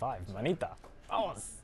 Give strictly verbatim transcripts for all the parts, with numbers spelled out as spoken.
five. Manita. Vamos.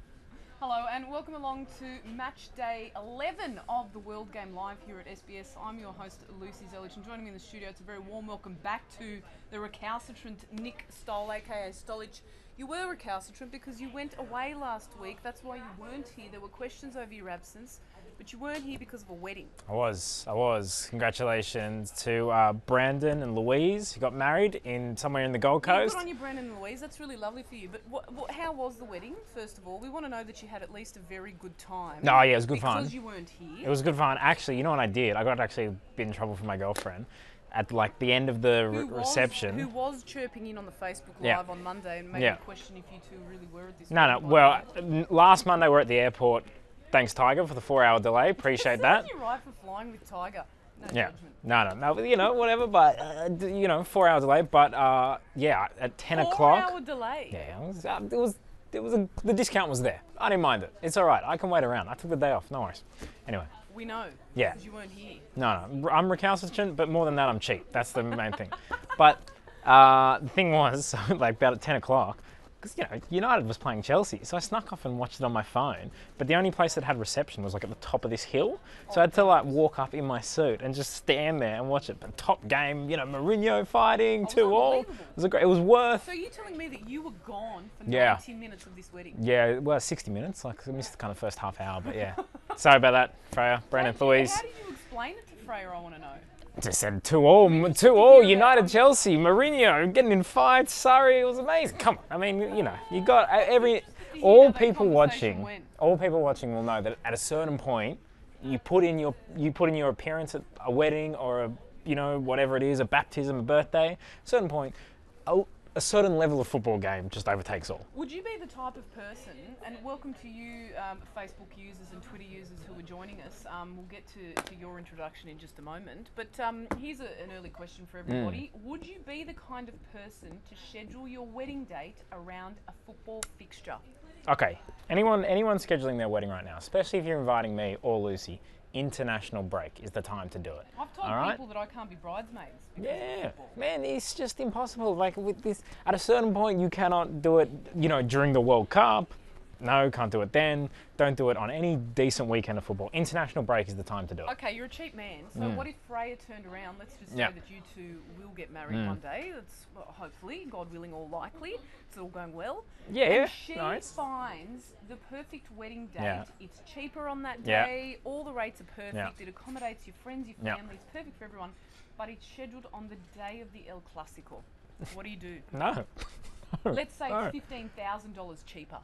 Hello and welcome along to match day eleven of the World Game Live here at S B S. I'm your host Lucy Zelic, and joining me in the studio, it's a very warm welcome back to the recalcitrant Nick Stoll, aka Stolich. You were recalcitrant because you went away last week. That's why you weren't here. There were questions over your absence, but you weren't here because of a wedding. I was, I was. Congratulations to uh, Brandon and Louise, who got married in somewhere in the Gold Yeah, Coast. good on you, Brandon and Louise. That's really lovely for you. But what, what, how was the wedding, first of all? We want to know that you had at least a very good time. No, yeah, it was good because fun. Because you weren't here. It was good fun. Actually, you know what I did? I got actually in trouble from my girlfriend at like the end of the re who was, reception. Who was chirping in on the Facebook Live Yeah. on Monday and made Yeah. me question if you two really were at this No, no. wedding, by Well, the way. n- last Monday we were at the airport. Thanks, Tiger, for the four-hour delay. Appreciate that. You're right for flying with Tiger. No Yeah. judgment. No, no, no. You know, whatever. But uh, d- you know, four-hour delay. But uh, yeah, at ten Four o'clock. hour delay. Yeah, it was. Uh, it was. It was a, the discount was there. I didn't mind it. It's all right. I can wait around. I took the day off. No worries. Anyway. We know. Yeah. Because you weren't here. No, no. I'm recalcitrant, but more than that, I'm cheap. That's the main thing. But uh, the thing was, like about at ten o'clock, because you know United was playing Chelsea, so I snuck off and watched it on my phone. But the only place that had reception was like at the top of this hill, so I had to like walk up in my suit and just stand there and watch it. But top game, you know, Mourinho fighting Oh, two all. It was a great. It was worth. So you're telling me that you were gone for Yeah. ninety minutes of this wedding? Yeah, well, sixty minutes. Like I missed the kind of first half hour, but yeah. Sorry about that, Freya, Brandon, How did you- Louise. How did you explain it to Freya, I want to know? Just said two all, two all, United, Chelsea, Mourinho, getting in fights, Surrey, it was amazing. Come on, I mean, you know, you got uh, every, see all how that people conversation watching, went. all people watching will know that at a certain point, you put in your, you put in your appearance at a wedding or a, you know, whatever it is, a baptism, a birthday, a certain point, a, a certain level of football game just overtakes all. Would you be the type of person, and welcome to you um, Facebook users and Twitter users who are joining us, um, we'll get to, to your introduction in just a moment, but um, here's a, an early question for everybody. Mm. Would you be the kind of person to schedule your wedding date around a football fixture? Okay, anyone, anyone scheduling their wedding right now, especially if you're inviting me or Lucy, international break is the time to do it. I've told all right? people that I can't be bridesmaids. because of Yeah, football. man, it's just impossible. Like with this, at a certain point, you cannot do it. You know, during the World Cup. No, can't do it then. Don't do it on any decent weekend of football. International break is the time to do it. Okay, you're a cheap man. So Mm. what if Freya turned around? Let's just say Yeah. that you two will get married Mm. one day. That's well, hopefully, God willing, all likely. It's all going well. Yeah, And she nice. finds the perfect wedding date. Yeah. It's cheaper on that Yeah. day. All the rates are perfect. Yeah. It accommodates your friends, your Yeah. family. It's perfect for everyone. But it's scheduled on the day of the El Clasico. What do you do? No. Let's say No. it's fifteen thousand dollars cheaper.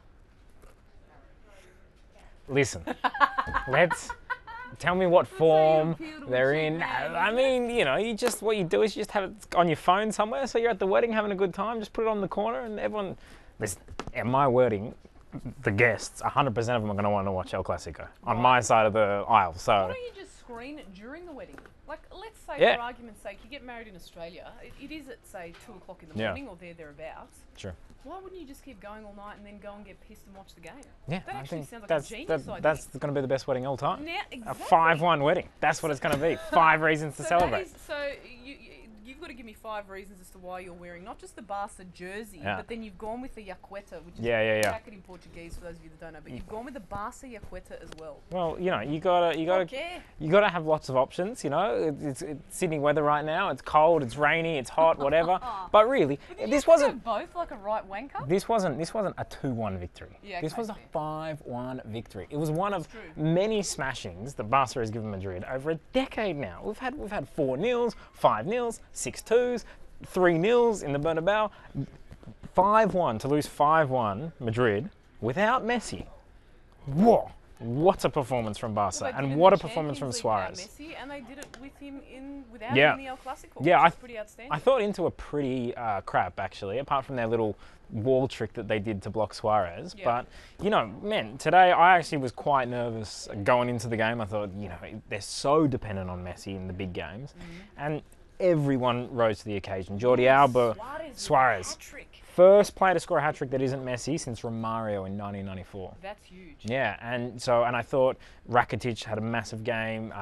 Listen, let's tell me what form appeal to a they're cheap in. man, I isn't mean, you know, you just what you do is you just have it on your phone somewhere. So you're at the wedding having a good time. Just put it on the corner, and everyone. Listen, at my wedding, the guests, one hundred percent of them are going to want to watch El Clasico on Right. my side of the aisle. Why So don't you just screen it during the wedding? Like, let's say, Yeah. for argument's sake, you get married in Australia. It, it is at, say, two o'clock in the Yeah. morning or there, thereabouts. sure. Why wouldn't you just keep going all night and then go and get pissed and watch the game? Yeah, That I actually think sounds like that's a genius that, idea. that's going to be the best wedding all time. Now, A exactly. five one wedding. That's what it's going to be. Five reasons to So celebrate. That is, so you, you, you've got to give me five reasons as to why you're wearing not just the Barca jersey, Yeah. but then you've gone with the Yaqueta, which is Yeah, yeah, a yeah. jacket in Portuguese for those of you that don't know. But you've gone with the Barca Yaqueta as well. Well, you know, you gotta, you gotta, Okay. you gotta have lots of options. You know, It- it's, it's Sydney weather right now. It's cold, it's rainy, it's hot, whatever. But really, But did you this have to go wasn't, both like a right wanker. this wasn't, this wasn't a two one victory. Yeah, this okay, was a fair. five one victory. It was one of true. many smashings that Barca has given Madrid over a decade now. We've had, we've had four nils, five nils, six twos, three nils in the Bernabeu. five one to lose five one Madrid without Messi. Whoa. What a performance from Barca, Well, they did and in what the a performance from Champions League without Suarez. Messi, and they did it with him in without Yeah. him in the El Clasico. Yeah, which I is pretty outstanding. I thought Inter were pretty uh, crap, actually, apart from their little wall trick that they did to block Suarez. Yeah. But, you know, man, today I actually was quite nervous going into the game. I thought, you know, they're so dependent on Messi in the big games. Mm-hmm. And everyone rose to the occasion. Jordi Alba, Suarez, with a Suarez. hat-trick. First player to score a hat-trick that isn't Messi since Romario in nineteen ninety-four. That's huge. Yeah, and so and I thought Rakitic had a massive game. Uh,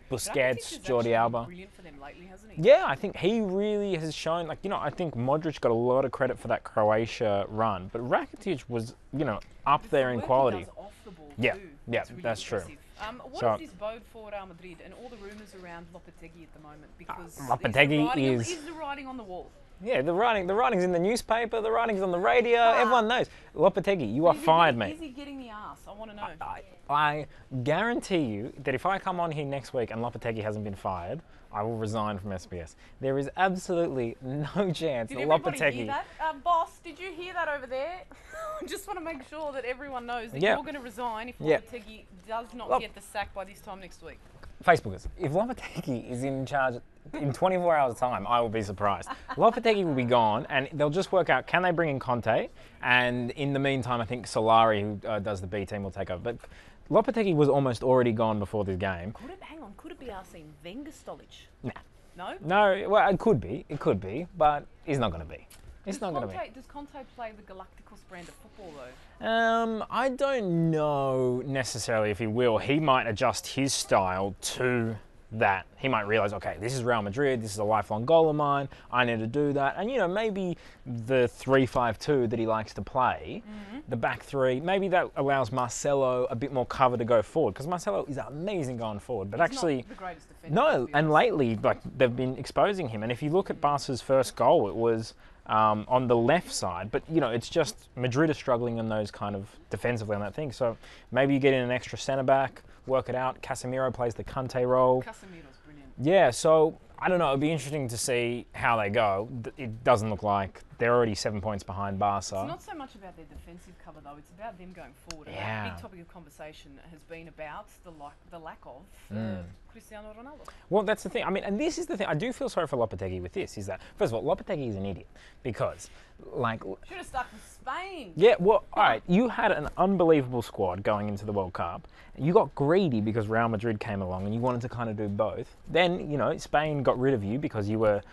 Busquets, Jordi been Alba. Brilliant for them lately, hasn't he? Yeah, I think he really has shown, like, you know, I think Modric got a lot of credit for that Croatia run, but Rakitic was, you know, up It's there the in work he quality. does off the ball Yeah, too. yeah, It's really that's true. impressive. Um, what So- is this bode for Real Madrid and all the rumours around Lopetegui at the moment? Because Lopetegui is, the writing on- is- is the writing on the wall. Yeah, the writing, the writing's in the newspaper, the writing's on the radio, Ah. everyone knows. Lopetegui, you are Is he fired, getting- mate. Is he getting the arse? I want to know. I, I guarantee you that if I come on here next week and Lopetegui hasn't been fired, I will resign from S B S. There is absolutely no chance Did that everybody Lopetegui... hear that? Uh, boss, did you hear that over there? I just want to make sure that everyone knows that Yeah. you're going to resign if Yeah. Lopetegui does not Lop- get the sack by this time next week. Facebookers, if Lopetegui is in charge in twenty-four hours' time, I will be surprised. Lopetegui will be gone, and they'll just work out, can they bring in Conte? And in the meantime, I think Solari, who uh, does the B team, will take over. But Lopetegui was almost already gone before this game. Could it, hang on, could it be our seeing Wenger Stolich? Nah. No? No, well, it could be, it could be, but it's not going to be. It's Does not going to Conte, be. does Conte play the Galacticos brand of football though? Um, I don't know necessarily if he will. He might adjust his style to that. He might realise, okay, this is Real Madrid, this is a lifelong goal of mine, I need to do that. And, you know, maybe the three five two that he likes to play, mm-hmm. the back three, maybe that allows Marcelo a bit more cover to go forward, because Marcelo is amazing going forward, but He's actually... not the greatest defender. No, to be and honest. lately, like, they've been exposing him. And if you look at Barca's first goal, it was um, on the left side. But, you know, it's just Madrid are struggling in those kind of defensively on that thing. So maybe you get in an extra centre-back, work it out. Casemiro plays the Conte role. Casemiro's brilliant. Yeah, so, I don't know. It'll be interesting to see how they go. It doesn't look like they're already seven points behind Barca. It's not so much about their defensive cover though, it's about them going forward. And Yeah. the big topic of conversation has been about the, like, the lack of uh, Mm. Cristiano Ronaldo. Well, that's the thing. I mean, and this is the thing. I do feel sorry for Lopetegui with this, is that, first of all, Lopetegui is an idiot. Because, like... Should have stuck with Spain. Yeah, well, all right, you had an unbelievable squad going into the World Cup. You got greedy because Real Madrid came along and you wanted to kind of do both. Then, you know, Spain got rid of you because you were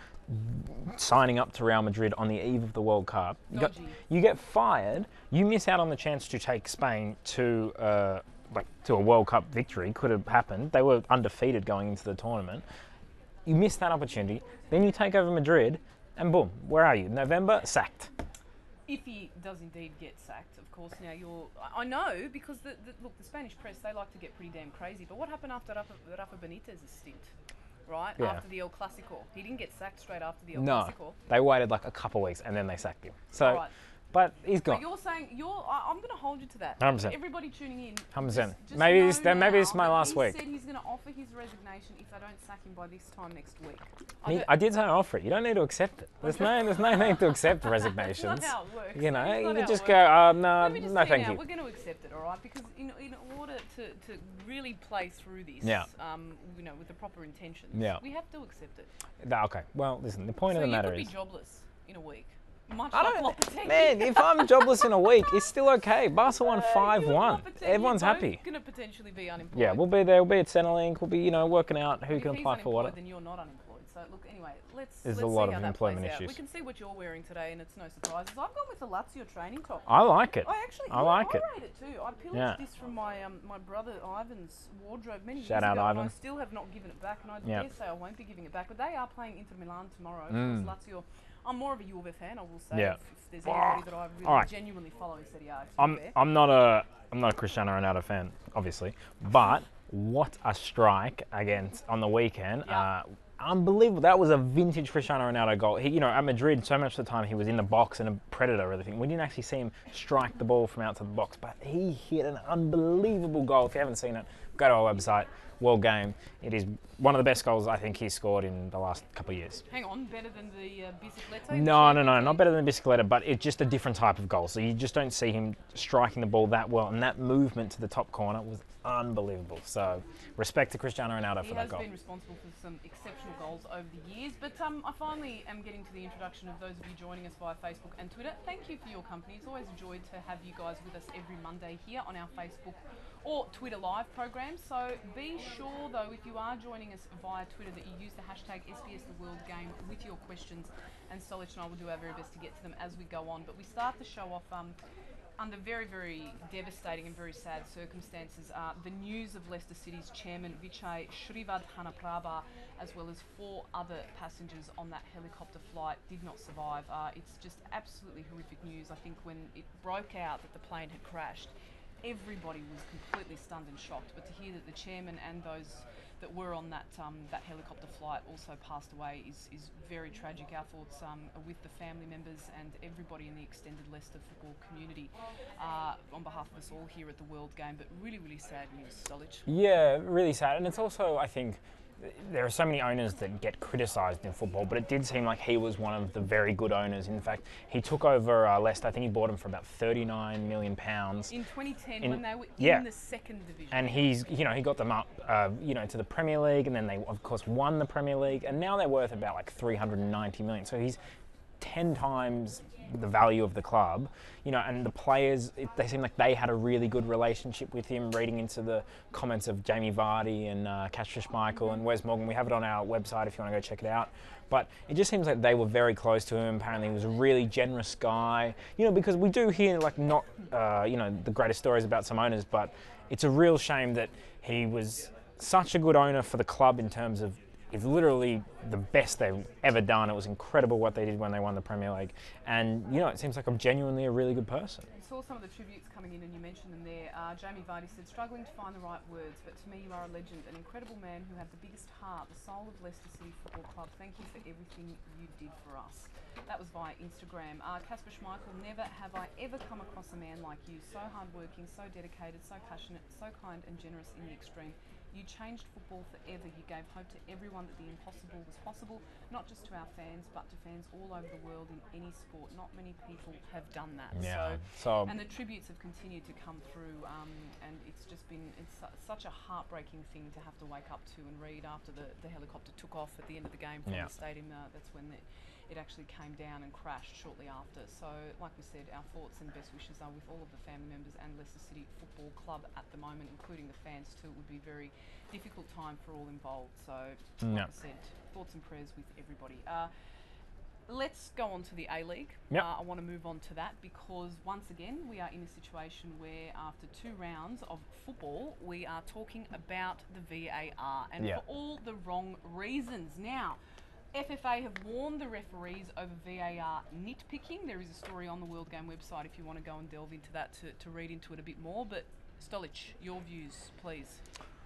signing up to Real Madrid on the eve of the World Cup. You, got, Dodgy. you get fired, you miss out on the chance to take Spain to... Uh, like to a World Cup victory. Could have happened. They were undefeated going into the tournament. You missed that opportunity. Then you take over Madrid, and boom, where are you? November, sacked. If he does indeed get sacked, of course. Now you're, I I know because the, the look, the Spanish press, they like to get pretty damn crazy. But what happened after Rafa, Rafa Benitez's stint, right? Yeah. After the El Clasico, he didn't get sacked straight after the El No, Clasico. they waited like a couple of weeks and then they sacked him. So, Right. but he's But gone. you're saying you're. I, I'm going to hold you to that. one hundred percent. Everybody tuning in. one hundred percent. just- just Maybe know this- then maybe now this is my that last he week. Said he's going to offer his resignation if they don't sack him by this time next week. I He- don't- I did say offer it. You don't need to accept it. There's no, there's no need to accept That's resignations. not how it works. You know, It's you not can how just it go, works. uh, no, Let me just no, say thank now, you. We're going to accept it, all right? Because in, in order to, to really play through this, Yeah. um, you know, with the proper intentions, Yeah. we have to accept it. Nah, okay, well, listen, the point so of the you matter could is... be jobless in a week. Much I like don't, Lopetegui. man, if I'm jobless in a week, it's still okay. Barca won Uh, five you and one. Lopetegui Everyone's both happy. going to potentially be unemployed. Yeah, we'll be there. We'll be at Centrelink. We'll be, you know, working out who If can he's apply for what. unemployed, then you're not unemployed. So look, anyway, let's There's let's a lot see of how that employment plays out. issues. We can see what you're wearing today, and it's no surprises. I've gone with the Lazio training top. I like it. I actually, I yeah, like I it. rate it too. I pillaged Yeah. this from my um, my brother Ivan's wardrobe many Shout years out, ago, and I Ivan. still have not given it back. And I Yeah. dare say I won't be giving it back. But they are playing Inter Milan tomorrow. Mm. Of course, Lazio. I'm more of a Juve fan, I will say. Yeah. If, if there's anybody that I really Alright. genuinely follow in Serie A, it's I'm Juve. I'm not a I'm not a Cristiano Ronaldo fan, obviously, but what a strike against on the weekend! Yeah. Uh, unbelievable. That was a vintage Cristiano Ronaldo goal. He, you know, at Madrid, so much of the time he was in the box and a predator or everything. We didn't actually see him strike the ball from outside the box, but he hit an unbelievable goal. If you haven't seen it, go to our website, World Game. It is one of the best goals I think he's scored in the last couple of years. Hang on, better than the uh, Bicicleta? No, no, no, not better than Bicicleta, but it's just a different type of goal. So you just don't see him striking the ball that well, and that movement to the top corner was unbelievable. So respect to Cristiano Ronaldo He for has that goal. been responsible for some exceptional goals over the years, but um, I finally am getting to the introduction of those of you joining us via Facebook and Twitter. Thank you for your company. It's always a joy to have you guys with us every Monday here on our Facebook or Twitter live program. Instagram. So be sure, though, if you are joining us via Twitter, that you use the hashtag S B S The World Game with your questions, and Zelic and I will do our very best to get to them as we go on. But we start the show off um, under very, very devastating and very sad circumstances. Uh, the news of Leicester City's chairman, Vijay Srivadhanaprabha, as well as four other passengers on that helicopter flight, did not survive. Uh, it's just absolutely horrific news. I think when it broke out that the plane had crashed, everybody was completely stunned and shocked. But to hear that the chairman and those that were on that um, that helicopter flight also passed away is, is very tragic. Our thoughts um, are with the family members and everybody in the extended Leicester football community uh, on behalf of us all here at the World Game. But really, really sad news, Zelic. Yeah, really sad. And it's also, I think, there are so many owners that get criticised in football, but it did seem like he was one of the very good owners. In fact, he took over uh, Leicester. I think he bought him for about thirty-nine million pounds. In twenty ten, in, when they were yeah. in the second division. And he's, you know, he got them up, uh, you know, to the Premier League, and then they, of course, won the Premier League, and now they're worth about like three hundred ninety million. So he's ten times the value of the club, you know, and the players, it, they seem like they had a really good relationship with him, reading into the comments of Jamie Vardy and uh, Kasper Schmeichel and Wes Morgan. We have it on our website if you want to go check it out. But it just seems like they were very close to him. Apparently he was a really generous guy, you know, because we do hear like not, uh, you know, the greatest stories about some owners, but it's a real shame that he was such a good owner for the club in terms of it's literally the best they've ever done. It was incredible what they did when they won the Premier League. And, you know, it seems like I'm genuinely a really good person. I saw some of the tributes coming in and you mentioned them there. Uh, Jamie Vardy said, struggling to find the right words, but to me you are a legend, an incredible man who had the biggest heart, the soul of Leicester City Football Club. Thank you for everything you did for us. That was via Instagram. Uh, Kasper Schmeichel, never have I ever come across a man like you. So hardworking, so dedicated, so passionate, so kind and generous in the extreme. You changed football forever. You gave hope to everyone that the impossible was possible, not just to our fans, but to fans all over the world in any sport. Not many people have done that. Yeah. So, so and the tributes have continued to come through, um, and it's just been it's su such a heartbreaking thing to have to wake up to and read after the, the helicopter took off at the end of the game from yeah. the stadium. Uh, that's when the, it actually came down and crashed shortly after. So, like we said, our thoughts and best wishes are with all of the family members and Leicester City Football Club at the moment, including the fans too. It would be very difficult time for all involved. So, like Yep. I said, thoughts and prayers with everybody. Uh, let's go on to the A-League. Yep. Uh, I want to move on to that because once again we are in a situation where after two rounds of football we are talking about the V A R, and Yeah. for all the wrong reasons. Now, F F A have warned the referees over V A R nitpicking. There is a story on the World Game website if you want to go and delve into that to, to read into it a bit more. But Zelic, your views, please.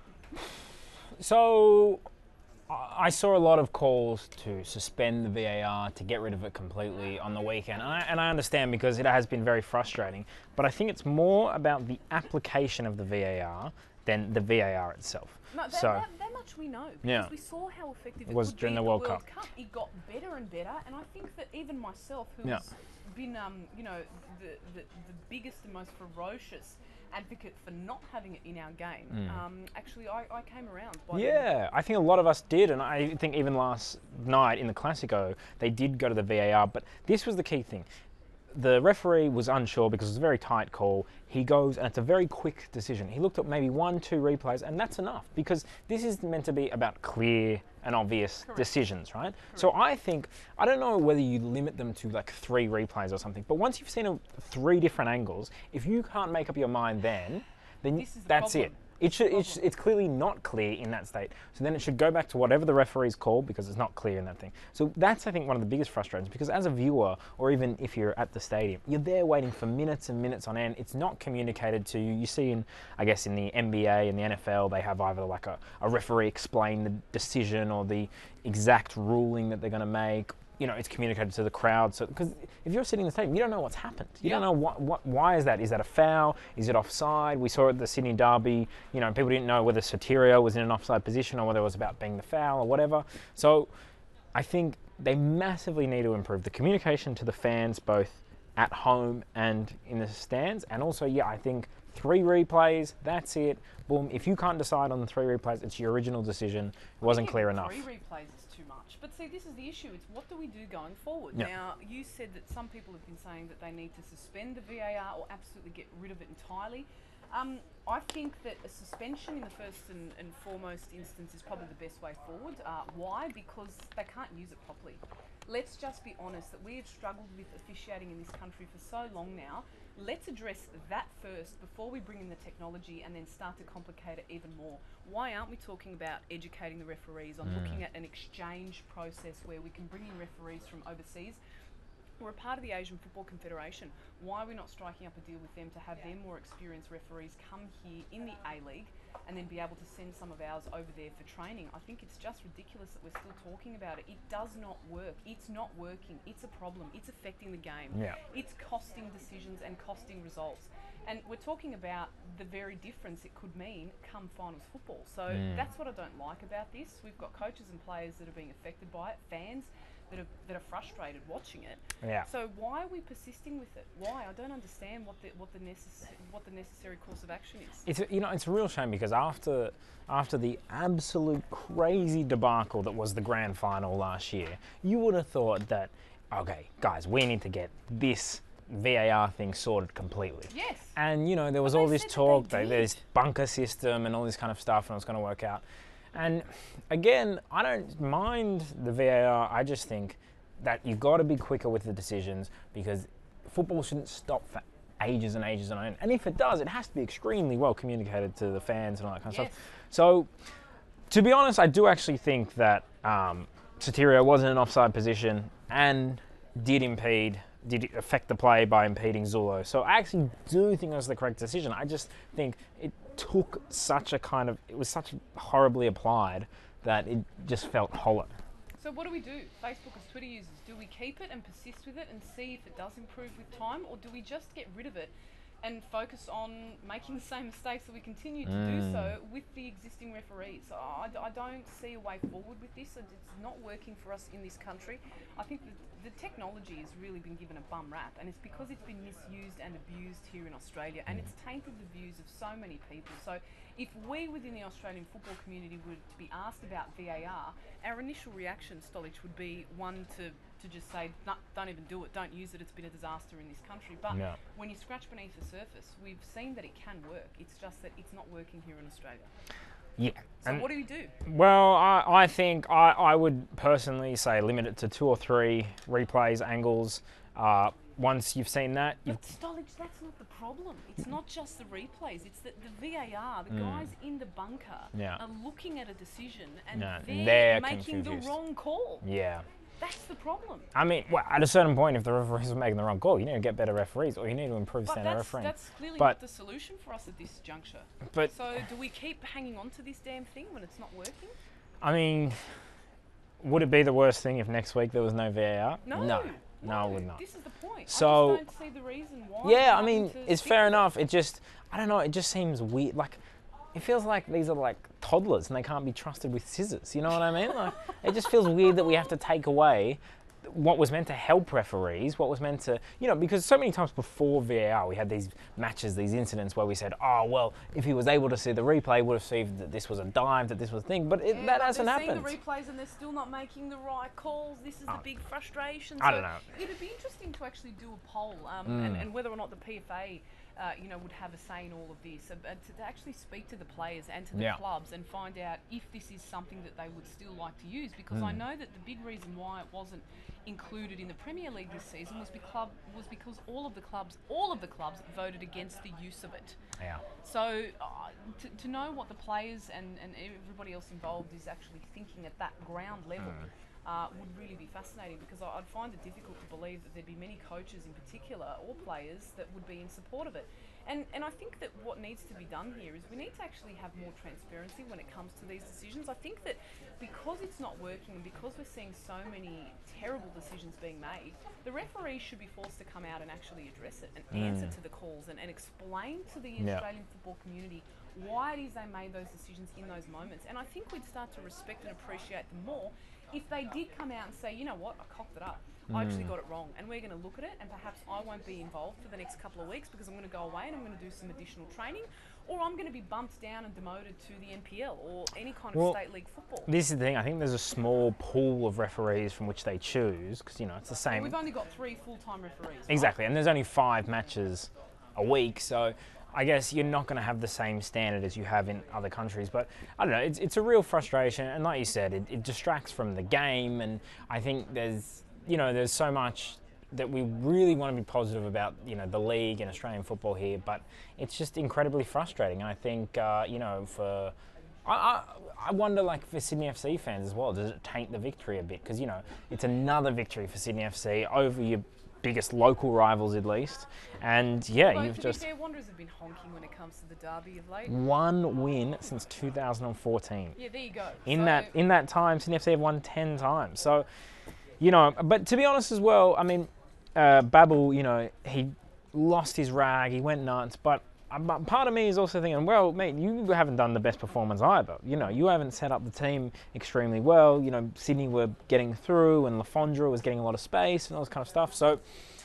So I saw a lot of calls to suspend the V A R, to get rid of it completely on the weekend. And I, and I understand because it has been very frustrating. But I think it's more about the application of the V A R than the V A R itself. No, that, so, that, that much we know, because yeah. we saw how effective it was could during be the at World the World Cup. Cup. It got better and better, and I think that even myself, who's Yeah. been, um, you know, the, the the biggest and most ferocious advocate for not having it in our game, Mm. um, actually I, I came around. By Yeah, I think a lot of us did, and I think even last night in the Clasico, they did go to the V A R, but this was the key thing. The referee was unsure because it was a very tight call. He goes, and it's a very quick decision. He looked at maybe one, two replays, and that's enough because this is meant to be about clear and obvious Correct. decisions, right? Correct. So I think, I don't know whether you limit them to like three replays or something, but once you've seen a, three different angles, if you can't make up your mind then, then This is the that's problem. it. It should, it's, it's clearly not clear in that state. So then it should go back to whatever the referee's called because it's not clear in that thing. So that's, I think, one of the biggest frustrations because as a viewer, or even if you're at the stadium, you're there waiting for minutes and minutes on end. It's not communicated to you. You see in, I guess, in the N B A and the N F L, they have either like a, a referee explain the decision or the exact ruling that they're going to make. You know, it's communicated to the crowd. So, because if you're sitting in the stadium, you don't know what's happened. You Yeah. don't know what, what, why is that? Is that a foul? Is it offside? We saw at the Sydney Derby, you know, people didn't know whether Soterio was in an offside position or whether it was about being the foul or whatever. So, I think they massively need to improve the communication to the fans, both at home and in the stands. And also, yeah, I think three replays, that's it. Boom. If you can't decide on the three replays, it's your original decision. It wasn't I think clear even enough. Three replays is too much but see, this is the issue. It's what do we do going forward? Yeah. Now, you said that some people have been saying that they need to suspend the V A R or absolutely get rid of it entirely. Um, I think that a suspension in the first and, and foremost instance is probably the best way forward. Uh, why? Because they can't use it properly. Let's just be honest that we have struggled with officiating in this country for so long now. Let's address that first before we bring in the technology and then start to complicate it even more. Why aren't we talking about educating the referees on mm. looking at an exchange process where we can bring in referees from overseas? We're a part of the Asian Football Confederation. Why are we not striking up a deal with them to have their more experienced referees come here in the A-League and then be able to send some of ours over there for training? I think it's just ridiculous that we're still talking about it. It does not work. It's not working. It's a problem. It's affecting the game. Yeah. It's costing decisions and costing results. And we're talking about the very difference it could mean come finals football. So mm. that's what I don't like about this. We've got coaches and players that are being affected by it, fans that are, that are frustrated watching it. Yeah. So why are we persisting with it? Why? I don't understand what the what the necess- what the necessary course of action is. It's a, you know it's a real shame because after after the absolute crazy debacle that was the grand final last year, you would have thought that okay, guys, we need to get this V A R thing sorted completely. Yes. And you know there was but all they this said talk, that they there's bunker system and all this kind of stuff, and it was going to work out. And again, I don't mind the V A R. I just think that you've got to be quicker with the decisions because football shouldn't stop for ages and ages and on end. And if it does, it has to be extremely well communicated to the fans and all that kind of yes. stuff. So, to be honest, I do actually think that um, Sotirio was in an offside position and did impede, did affect the play by impeding Zulo. So I actually do think it was the correct decision. I just think it took such a kind of, it was such horribly applied that it just felt hollow. So what do we do? Facebook as Twitter users, do we keep it and persist with it and see if it does improve with time, or do we just get rid of it and focus on making the same mistakes that we continue to Mm. do so with the existing referees? Oh, I, d- I don't see a way forward with this. It's not working for us in this country. I think that the technology has really been given a bum rap, and it's because it's been misused and abused here in Australia, and it's tainted the views of so many people. So if we within the Australian football community were to be asked about V A R, our initial reaction, Stolich, would be one to to just say, no, don't even do it, don't use it, it's been a disaster in this country. But Yeah. when you scratch beneath the surface, we've seen that it can work. It's just that it's not working here in Australia. Yeah. So And what do we do? well, I, I think I, I would personally say limit it to two or three replays, angles. Uh, once you've seen that, you've But Stolich, that's not the problem. It's not just the replays. It's that the V A R, the Mm. guys in the bunker, Yeah. are looking at a decision and No, they're, they're making confused. the wrong call. yeah. That's the problem. I mean, well, at a certain point, if the referees are making the wrong call, you need to get better referees, or you need to improve But standard that's, refereeing. that's clearly But- not the solution for us at this juncture. But So do we keep hanging on to this damn thing when it's not working? I mean, would it be the worst thing if next week there was no V A R? No. no, no, it would not. This is the point. So- I just don't see the reason why. Yeah, I having mean, to it's stick fair with it. enough. It just, I don't know, it just seems weird. Like, it feels like these are like toddlers and they can't be trusted with scissors. You know what I mean? Like, it just feels weird that we have to take away what was meant to help referees, what was meant to, you know, because so many times before V A R we had these matches, these incidents where we said, oh, well, if he was able to see the replay, would have seen that this was a dive, that this was a thing, but it, Yeah, that but hasn't they're happened. seeing the replays and they're still not making the right calls. This is the Oh. big frustration. I So don't know. It'd be interesting to actually do a poll um, Mm. and, and whether or not the P F A uh, you know, would have a say in all of this, uh, but to, to actually speak to the players and to the Yeah. clubs and find out if this is something that they would still like to use. Because I Mm. know that the big reason why it wasn't included in the Premier League this season was because was because all of the clubs, all of the clubs voted against the use of it. Yeah. So uh, to, to know what the players and, and everybody else involved is actually thinking at that ground level Mm. uh, would really be fascinating, because I- I'd find it difficult to believe that there'd be many coaches in particular or players that would be in support of it. And and I think that what needs to be done here is we need to actually have more transparency when it comes to these decisions. I think that because it's not working and because we're seeing so many terrible decisions being made, the referees should be forced to come out and actually address it and answer Mm. to the calls and, and explain to the Yeah. Australian football community why it is they made those decisions in those moments. And I think we'd start to respect and appreciate them more if they did come out and say, you know what, I cocked it up, I actually got it wrong, and we're going to look at it, and perhaps I won't be involved for the next couple of weeks because I'm going to go away and I'm going to do some additional training, or I'm going to be bumped down and demoted to the N P L or any kind of Well, state league football. This is the thing. I think there's a small pool of referees from which they choose because, you know, it's the same. Well, we've only got three full-time referees. Right? Exactly, and there's only five matches a week, so I guess you're not going to have the same standard as you have in other countries. But I don't know, it's, it's a real frustration, and like you said, it, it distracts from the game, and I think there's, you know, there's so much that we really want to be positive about, you know, the league and Australian football here, but it's just incredibly frustrating. And I think, uh, you know, for, I, I, I wonder, like, for Sydney F C fans as well, does it taint the victory a bit? Because, you know, it's another victory for Sydney F C over your biggest local rivals, at least. And yeah, Although, you've to just be fair, Wanderers have been honking when it comes to the derby of late. one win since two thousand fourteen. Yeah, there you go. In So- that in that time, Sydney F C have won ten times. So, you know, but to be honest as well, I mean, uh, Babel, you know, he lost his rag, he went nuts, but uh, but part of me is also thinking, well, mate, you haven't done the best performance either. You know, you haven't set up the team extremely well. You know, Sydney were getting through, and Lafondra was getting a lot of space and all this kind of stuff. So,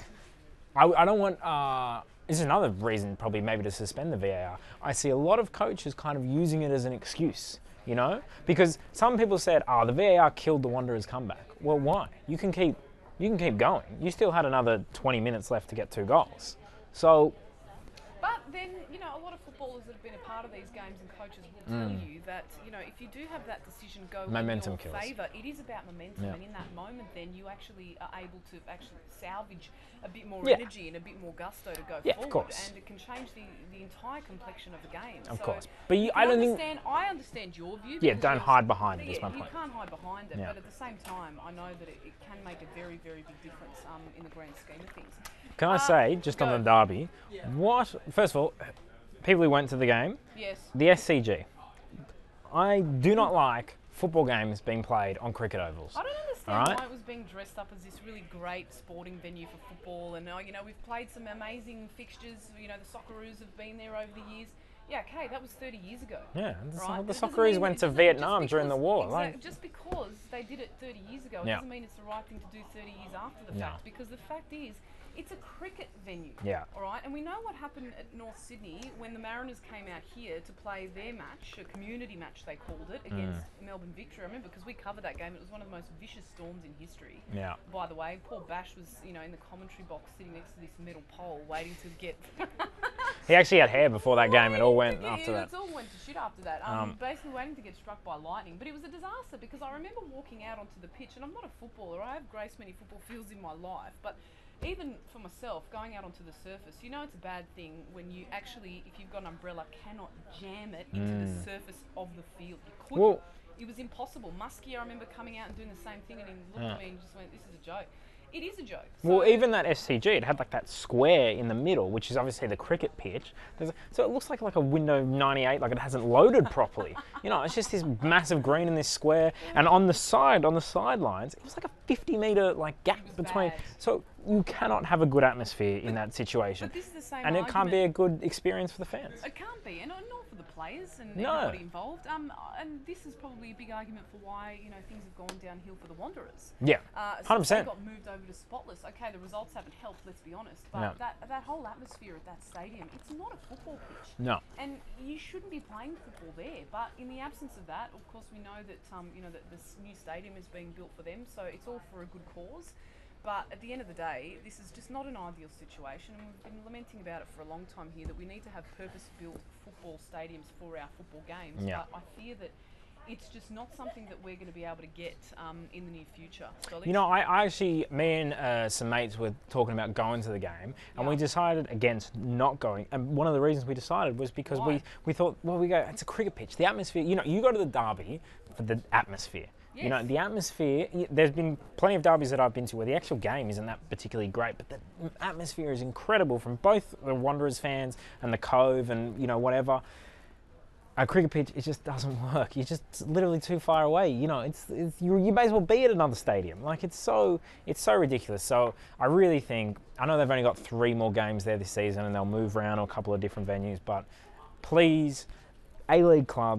I, I don't want. Uh, this is another reason, probably maybe to suspend the V A R. I see a lot of coaches kind of using it as an excuse. You know, because some people said, "Oh, the V A R killed the Wanderers' comeback." Well, why? You can keep, you can keep going. You still had another twenty minutes left to get two goals. So, But then, you know, a lot of footballers that have been a part of these games and coaches will tell Mm. you that, you know, if you do have that decision go Momentum in kills. your favour, it is about momentum, Yeah. and in that moment, then you actually are able to actually salvage a bit more Yeah. energy and a bit more gusto to go Yeah, of forward, course. and it can change the, the entire complexion of the game. Of So course. But you- you I can don't think- understand, I understand your view. Yeah, because don't you're- hide behind it, yeah, is my you point. can't hide behind it, Yeah. but at the same time, I know that it, it can make a very, very big difference um, in the grand scheme of things. can I Uh, say, just on go. the derby, what? First of all, people who went to the game, Yes. the S C G. I do not like football games being played on cricket ovals. I don't understand Alright. why it was being dressed up as this really great sporting venue for football, and uh, you know, we've played some amazing fixtures. You know, the Socceroos have been there over the years. Yeah, okay, that was thirty years ago. Yeah, the, Right? the It doesn't Socceroos mean- went it to doesn't- Vietnam just during the because- war. exact- Like, just because they did it thirty years ago, it Yeah. doesn't mean it's the right thing to do thirty years after the No. fact. Because the fact is, it's a cricket venue. Yeah. All right, and we know what happened at North Sydney when the Mariners came out here to play their match, a community match they called it, against Mm. Melbourne Victory. I remember because we covered that game. It was one of the most vicious storms in history. yeah. By the way, poor Bash was, you know, in the commentary box sitting next to this metal pole waiting to get... He actually had hair before that game. It all went Yeah, after yeah, that. It all went to shit after that. Um, Um, basically waiting to get struck by lightning. But it was a disaster because I remember walking out onto the pitch, and I'm not a footballer. I have graced many football fields in my life, but even for myself, going out onto the surface, you know it's a bad thing when you actually, if you've got an umbrella, cannot jam it into the Mm. surface of the field. You couldn't. Well, It was impossible. Muskie, I remember coming out and doing the same thing, and he looked Yeah. at me and just went, "This is a joke." It is a joke. well, So- even that S C G, it had like that square in the middle, which is obviously the cricket pitch. There's a, so it looks like like a Windows ninety-eight, like it hasn't loaded properly. You know, it's just this massive green in this square, and on the side, on the sidelines, it was like a fifty meter like gap was between. bad. So you cannot have a good atmosphere in that situation, But this is the same and it can't be a argument. good experience for the fans. It can't be, and not not for the players and No. everybody involved. Um, and this is probably a big argument for why you know things have gone downhill for the Wanderers. Yeah, Uh, since hundred percent. They got moved over to Spotless. Okay, the results haven't helped. Let's be honest, but No. that that whole atmosphere at that stadium, it's not a football pitch. No. And you shouldn't be playing football there. But in the absence of that, of course, we know that um, you know that this new stadium is being built for them, so it's all for a good cause. But at the end of the day, this is just not an ideal situation, and we've been lamenting about it for a long time here that we need to have purpose-built football stadiums for our football games. Yeah. But I fear that it's just not something that we're going to be able to get um, in the near future. Zelic? You know, I, I actually, me and uh, some mates were talking about going to the game, and we Yeah. decided against not going. And one of the reasons we decided was because we, Why? we thought, well, we go, it's a cricket pitch. The atmosphere, you know, you go to the derby for the atmosphere. You know, Yes. the atmosphere, y- there's been plenty of derbies that I've been to where the actual game isn't that particularly great, but the atmosphere is incredible from both the Wanderers fans and the Cove and, you know, whatever. A cricket pitch, it just doesn't work. You're just literally too far away. You know, it's, it's you, you may as well be at another stadium. Like it's so it's so ridiculous. So I really think I know they've only got three more games there this season, and they'll move around to a couple of different venues. But please, A-League clubs,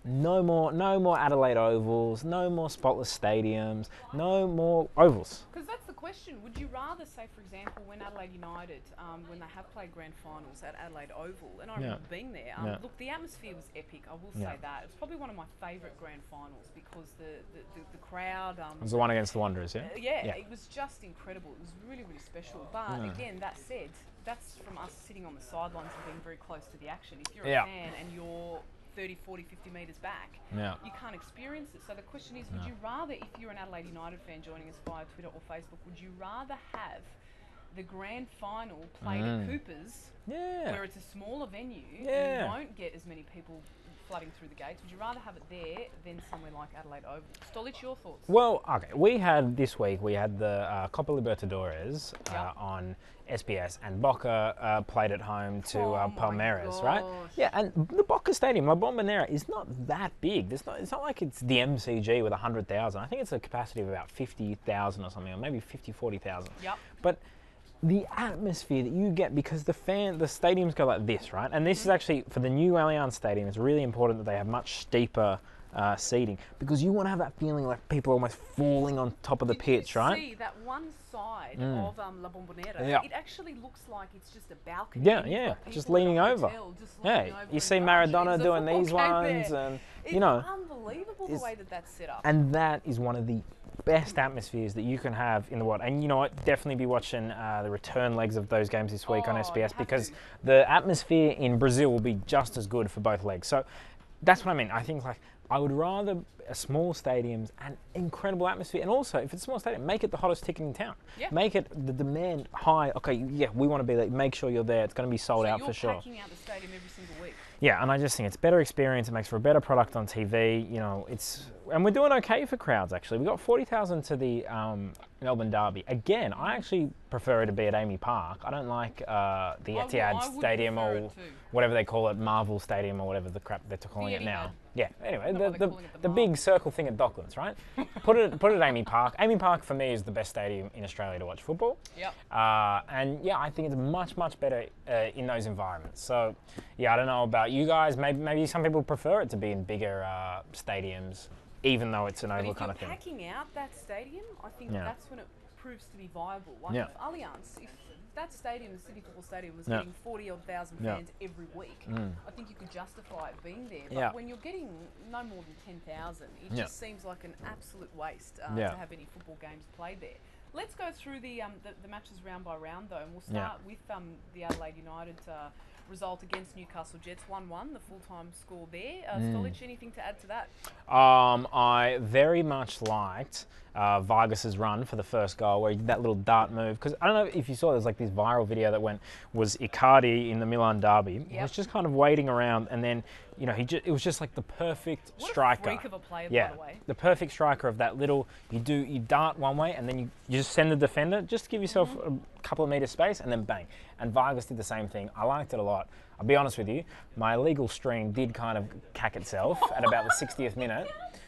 No more, no more Adelaide ovals, no more spotless stadiums, no more ovals. Because that's the question. Would you rather, say, for example, when Adelaide United, um, when they have played grand finals at Adelaide Oval, and I remember Yeah. being there, um, Yeah. look, the atmosphere was epic, I will Yeah. say that. It was probably one of my favourite grand finals because the, the, the, the crowd... Um, It was the one against the Wanderers, yeah? uh, yeah, Yeah. it was just incredible. It was really, really special. But Yeah. again, that said, that's from us sitting on the sidelines and being very close to the action. If you're Yeah. a fan and you're thirty, forty, fifty metres back, Yeah. you can't experience it. So the question is, would No. you rather, if you're an Adelaide United fan joining us via Twitter or Facebook, would you rather have the grand final played Mm. at Cooper's, Yeah. where it's a smaller venue and Yeah. you won't get as many people flooding through the gates? Would you rather have it there than somewhere like Adelaide Oval? Stolic, your thoughts? Well, okay, we had this week, we had the uh, Copa Libertadores uh, Yep. on S B S, and Boca uh, played at home to Oh uh, my Palmeiras, right? gosh. Yeah, and the Boca Stadium, La Bombonera, is not that big. There's not, it's not like it's the M C G with one hundred thousand. I think it's a capacity of about fifty thousand or something, or maybe fifty, forty thousand. Yep. But the atmosphere that you get, because the fan, the stadiums go like this, right? And this is actually, for the new Allianz Stadium, it's really important that they have much steeper uh, seating, because you want to have that feeling like people are almost falling on top of the Did pitch, you right? see that one side Mm. of um, La Bombonera? Yeah. It actually looks like it's just a balcony. Yeah, and you've yeah, got just people at a leaning over. hotel just Yeah, leaning over you and see gosh, Maradona it's a doing football these game ones, there. and It's you know, unbelievable the it's- way that that's set up. and that is one of the best atmospheres that you can have in the world. And you know what, definitely be watching uh, the return legs of those games this week on Oh, S B S, you have because to. the atmosphere in Brazil will be just as good for both legs. So that's what I mean. I think like I would rather a small stadiums and incredible atmosphere, and also if it's a small stadium, make it the hottest ticket in town. Yeah. Make it the demand high. Okay, yeah, we want to be there. Make sure you're there. It's going to be sold so out you're for sure. packing out the stadium every single week. Yeah, and I just think it's a better experience. It makes for a better product on T V. You know, it's and we're doing okay for crowds actually. We got forty thousand to the um, Melbourne Derby. Again, I actually prefer it to be at Amy Park. I don't like uh, the I would- Etihad I would Stadium prefer or it too. whatever they call it, Marvel Stadium or whatever the crap they're calling it now. Etihad. Yeah. Anyway, Not the what the, they're calling it, the the Marvel. big circle thing at Docklands, right? put it put it at Amy Park. Amy Park for me is the best stadium in Australia to watch football. Yep. Uh, and yeah, I think it's much, much better uh, in those environments. So yeah, I don't know about you guys. Maybe maybe some people prefer it to be in bigger uh, stadiums, even though it's an But oval if kind you're of thing. packing out that stadium, I think Yeah. that's when it proves to be viable. Like Yeah. if Allianz, if that stadium, the City Football Stadium, was Yeah. getting forty odd thousand Yeah. fans every week, Mm. I think you could justify it being there. But Yeah. when you're getting no more than ten thousand, it Yeah. just seems like an absolute waste uh, Yeah. to have any football games played there. Let's go through the, um, the the matches round by round though, and we'll Yeah. start with um, the Adelaide United uh, result against Newcastle Jets, one one, the full-time score there. Uh, Mm. Stolic, anything to add to that? Um, I very much liked uh, Vargas's run for the first goal, where he did that little dart move. Because I don't know if you saw, there's like this viral video that went was Icardi in the Milan derby. He Yep. was just kind of waiting around, and then you know he ju- it was just like the perfect What striker. a freak of a player, Yeah, by the way. the perfect striker of that little. You do you dart one way, and then you, you just send the defender just to give yourself Mm-hmm. a couple of meters space, and then bang. And Vargas did the same thing. I liked it a lot. I'll be honest with you, my illegal stream did kind of cack itself at about the sixtieth minute.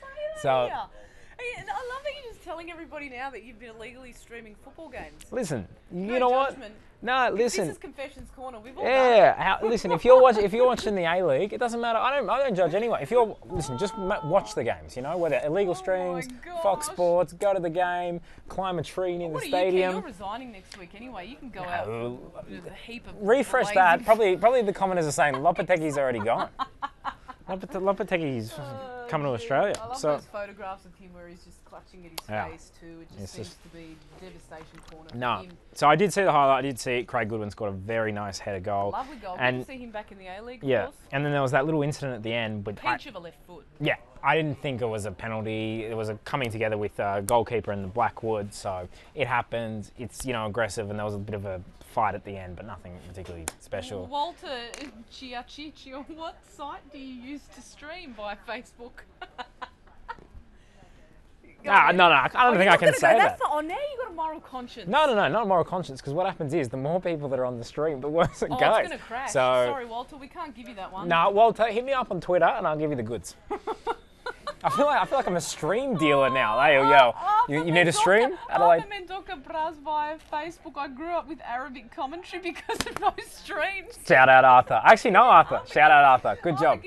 So Yeah. Hey, and I love that you're just telling everybody now that you've been illegally streaming football games. listen, you No know judgment. what? No, This listen. is Confessions Corner. We've all done it. Yeah, how, listen. If you're watching, if you're watching the A League, it doesn't matter. I don't, I don't judge anyway. If you're listen, just ma- watch the games. You know, whether illegal Oh streams, my Fox gosh. Sports, go to the game, climb a tree near What the do you care? stadium. You're resigning next week anyway. You can go out No. with a heap of Refresh lazy- that. Probably, probably the commenters are saying Lopetegui's already gone. Lopete- Lopetegui's Oh, coming to dear. Australia. I love So those photographs of him where he's just clutching at his Yeah. face too. It just It's seems just- to be devastation corner for no. him. So I did see the highlight. I did see it. Craig Goodwin scored a very nice header goal. Lovely goal. And- Good to see him back in the A League, of Yeah, course. and then there was that little incident at the end. But I, Peach of a left foot. yeah, I didn't think it was a penalty. It was a coming together with uh, goalkeeper and the Blackwood, so it happened. It's you know aggressive, and there was a bit of a fight at the end, but nothing particularly special. Walter Chiachichi, what site do you use to stream via Facebook? Go Nah, ahead. no, no, I don't Oh, think you're I not can gonna say go that. far. Oh, now you got a moral conscience. No, no, no, not moral conscience. Because what happens is the more people that are on the stream, the worse it Oh, goes. it's gonna crash. So, Sorry, Walter, we can't give you that one. no, Walter, hit me up on Twitter and I'll give you the goods. I feel like I feel like I'm a stream dealer now. Hey, yo, you, you need a stream, Adelaide? Arthur Mendoka Braz via Facebook. I grew up with Arabic commentary because of those streams. Shout out Arthur. I actually know Arthur. Shout out Arthur. Good Arthur, job. Can you speak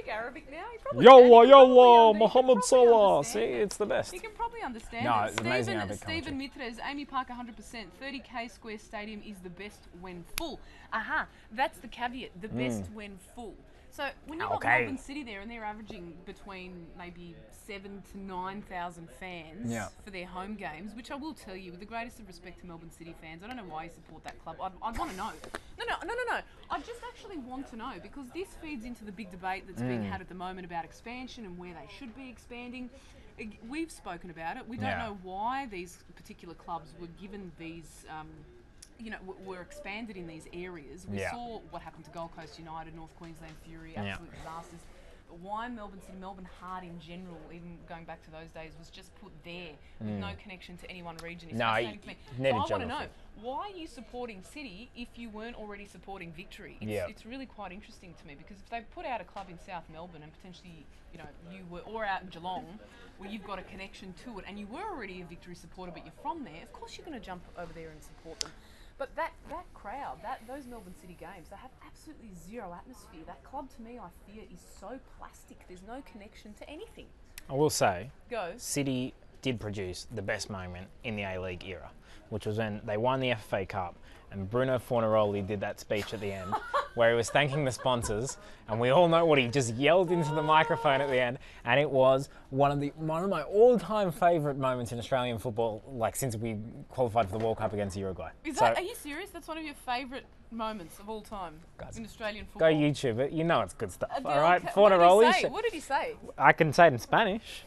Arabic now? He probably Yallah, can. He can probably yallah, under- he can Muhammad probably Salah. See, understand it. it's the best. He can probably understand No, it. it's amazing Stephen, Arabic Stephen commentary. Mitres, Amy Park, one hundred percent. thirty K square stadium is the best when full. Aha, that's the caveat. The best when full. So when you've got Okay. Melbourne City there and they're averaging between maybe seven to nine thousand fans Yeah. for their home games, which I will tell you, with the greatest of respect to Melbourne City fans, I don't know why you support that club. I'd, I'd want to know. No, no, no, no, no. I just actually want to know because this feeds into the big debate that's being had at the moment about expansion and where they should be expanding. Ag- We've spoken about it. We don't Yeah. know why these particular clubs were given these. Um, you know, w- were expanded in these areas. We Yeah. saw what happened to Gold Coast United, North Queensland Fury, Yeah. absolute disasters. But why Melbourne City, Melbourne Heart in general, even going back to those days, was just put there with no connection to any one region. It's No, fascinating y- to me. needed So I want to know, geography. why are you supporting City if you weren't already supporting Victory? It's, Yeah. it's really quite interesting to me because if they put out a club in South Melbourne and potentially, you know, you were, or out in Geelong, where you've got a connection to it and you were already a Victory supporter but you're from there, of course you're going to jump over there and support them. But that, that crowd, that those Melbourne City games, they have absolutely zero atmosphere. That club, to me, I fear, is so plastic. There's no connection to anything. I will say, Go. City did produce the best moment in the A-League era, which was when they won the F A Cup and Bruno Fornaroli did that speech at the end where he was thanking the sponsors, and we all know what he just yelled into the microphone at the end, and it was one of the one of my all-time favourite moments in Australian football, like since we qualified for the World Cup against Uruguay. Is So, that, are you serious? That's one of your favourite moments of all time Guys, in Australian go football. YouTube it, you know it's good stuff, Adele all right? Ca- what did Fornaroli, he say? sh- What did he say? I can say it in Spanish.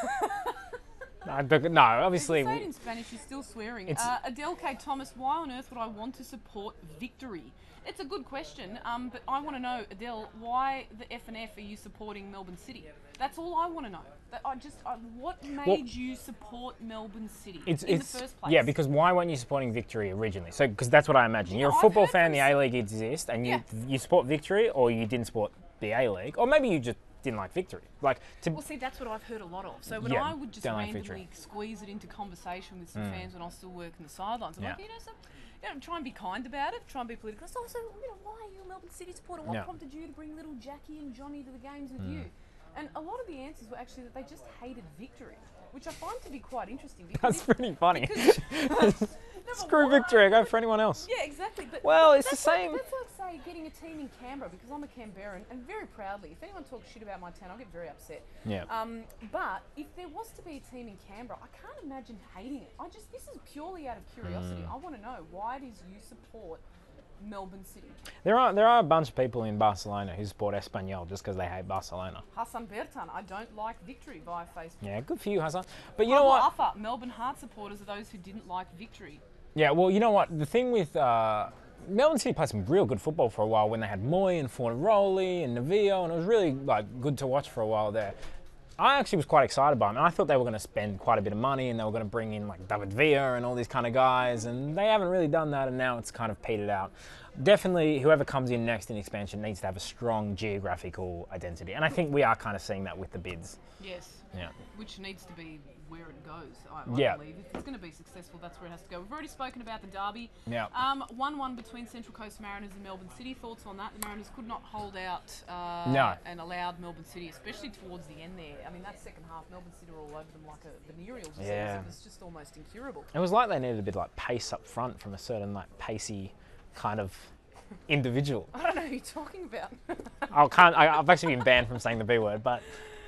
no, the- no, obviously... If you say it in Spanish, you're still swearing. It's- Uh, Adele K. Thomas, why on earth would I want to support Victory? It's a good question, um, but I want to know, Adele, why the F and F are you supporting Melbourne City? That's all I want to know. That I just, I, what made Well, you support Melbourne City It's, in it's, the first place? Yeah, because why weren't you supporting Victory originally? So, because that's what I imagine. You're a I've football heard fan, from the s- A-League exists, and you Yeah. you support Victory, or you didn't support the A-League, or maybe you just didn't like Victory. Like, to, Well, see, that's what I've heard a lot of. So when Yeah, I would just don't like randomly Victory. squeeze it into conversation with some fans when I was still working the sidelines, I'm Yeah. like, you know, some, you know, try and be kind about it, try and be political. So, so you know, why are you a Melbourne City supporter? What Yeah. prompted you to bring little Jackie and Johnny to the games with you? And a lot of the answers were actually that they just hated Victory, which I find to be quite interesting. Because that's if- pretty funny. because- No, but Screw why? Victory, go for anyone else. Yeah, exactly. But Well, but it's the that's like- same- That's like, say, getting a team in Canberra, because I'm a Canberran, and very proudly, if anyone talks shit about my town, I'll get very upset. Yeah. Um, but if there was to be a team in Canberra, I can't imagine hating it. I just, this is purely out of curiosity. Mm. I want to know, why does you support Melbourne City? There are there are a bunch of people in Barcelona who support Espanyol just because they hate Barcelona. Hassan Bertan, I don't like Victory via Facebook. Yeah, good for you, Hassan. But you know what? Alpha, Melbourne Heart supporters are those who didn't like Victory. Yeah, well, you know what? The thing with uh, Melbourne City played some real good football for a while when they had Moy and Fornaroli and Navio, and it was really like good to watch for a while there. I actually was quite excited by them, and I thought they were going to spend quite a bit of money, and they were going to bring in like David Villa and all these kind of guys, and they haven't really done that, and now it's kind of petered out. Definitely, whoever comes in next in expansion needs to have a strong geographical identity, and I think we are kind of seeing that with the bids. Yes. Yeah. Which needs to be where it goes, I, I Yeah. believe. If it's going to be successful, that's where it has to go. We've already spoken about the derby. Yeah. Um, one one between Central Coast Mariners and Melbourne City. Thoughts on that? The Mariners could not hold out uh, No. and allowed Melbourne City, especially towards the end there. I mean, that second half, Melbourne City were all over them like a venereal disease. Yeah. It was just almost incurable. It was like they needed a bit of like pace up front from a certain like pacey kind of individual. I don't know who you're talking about. I can't. I, I've actually been banned from saying the B word, but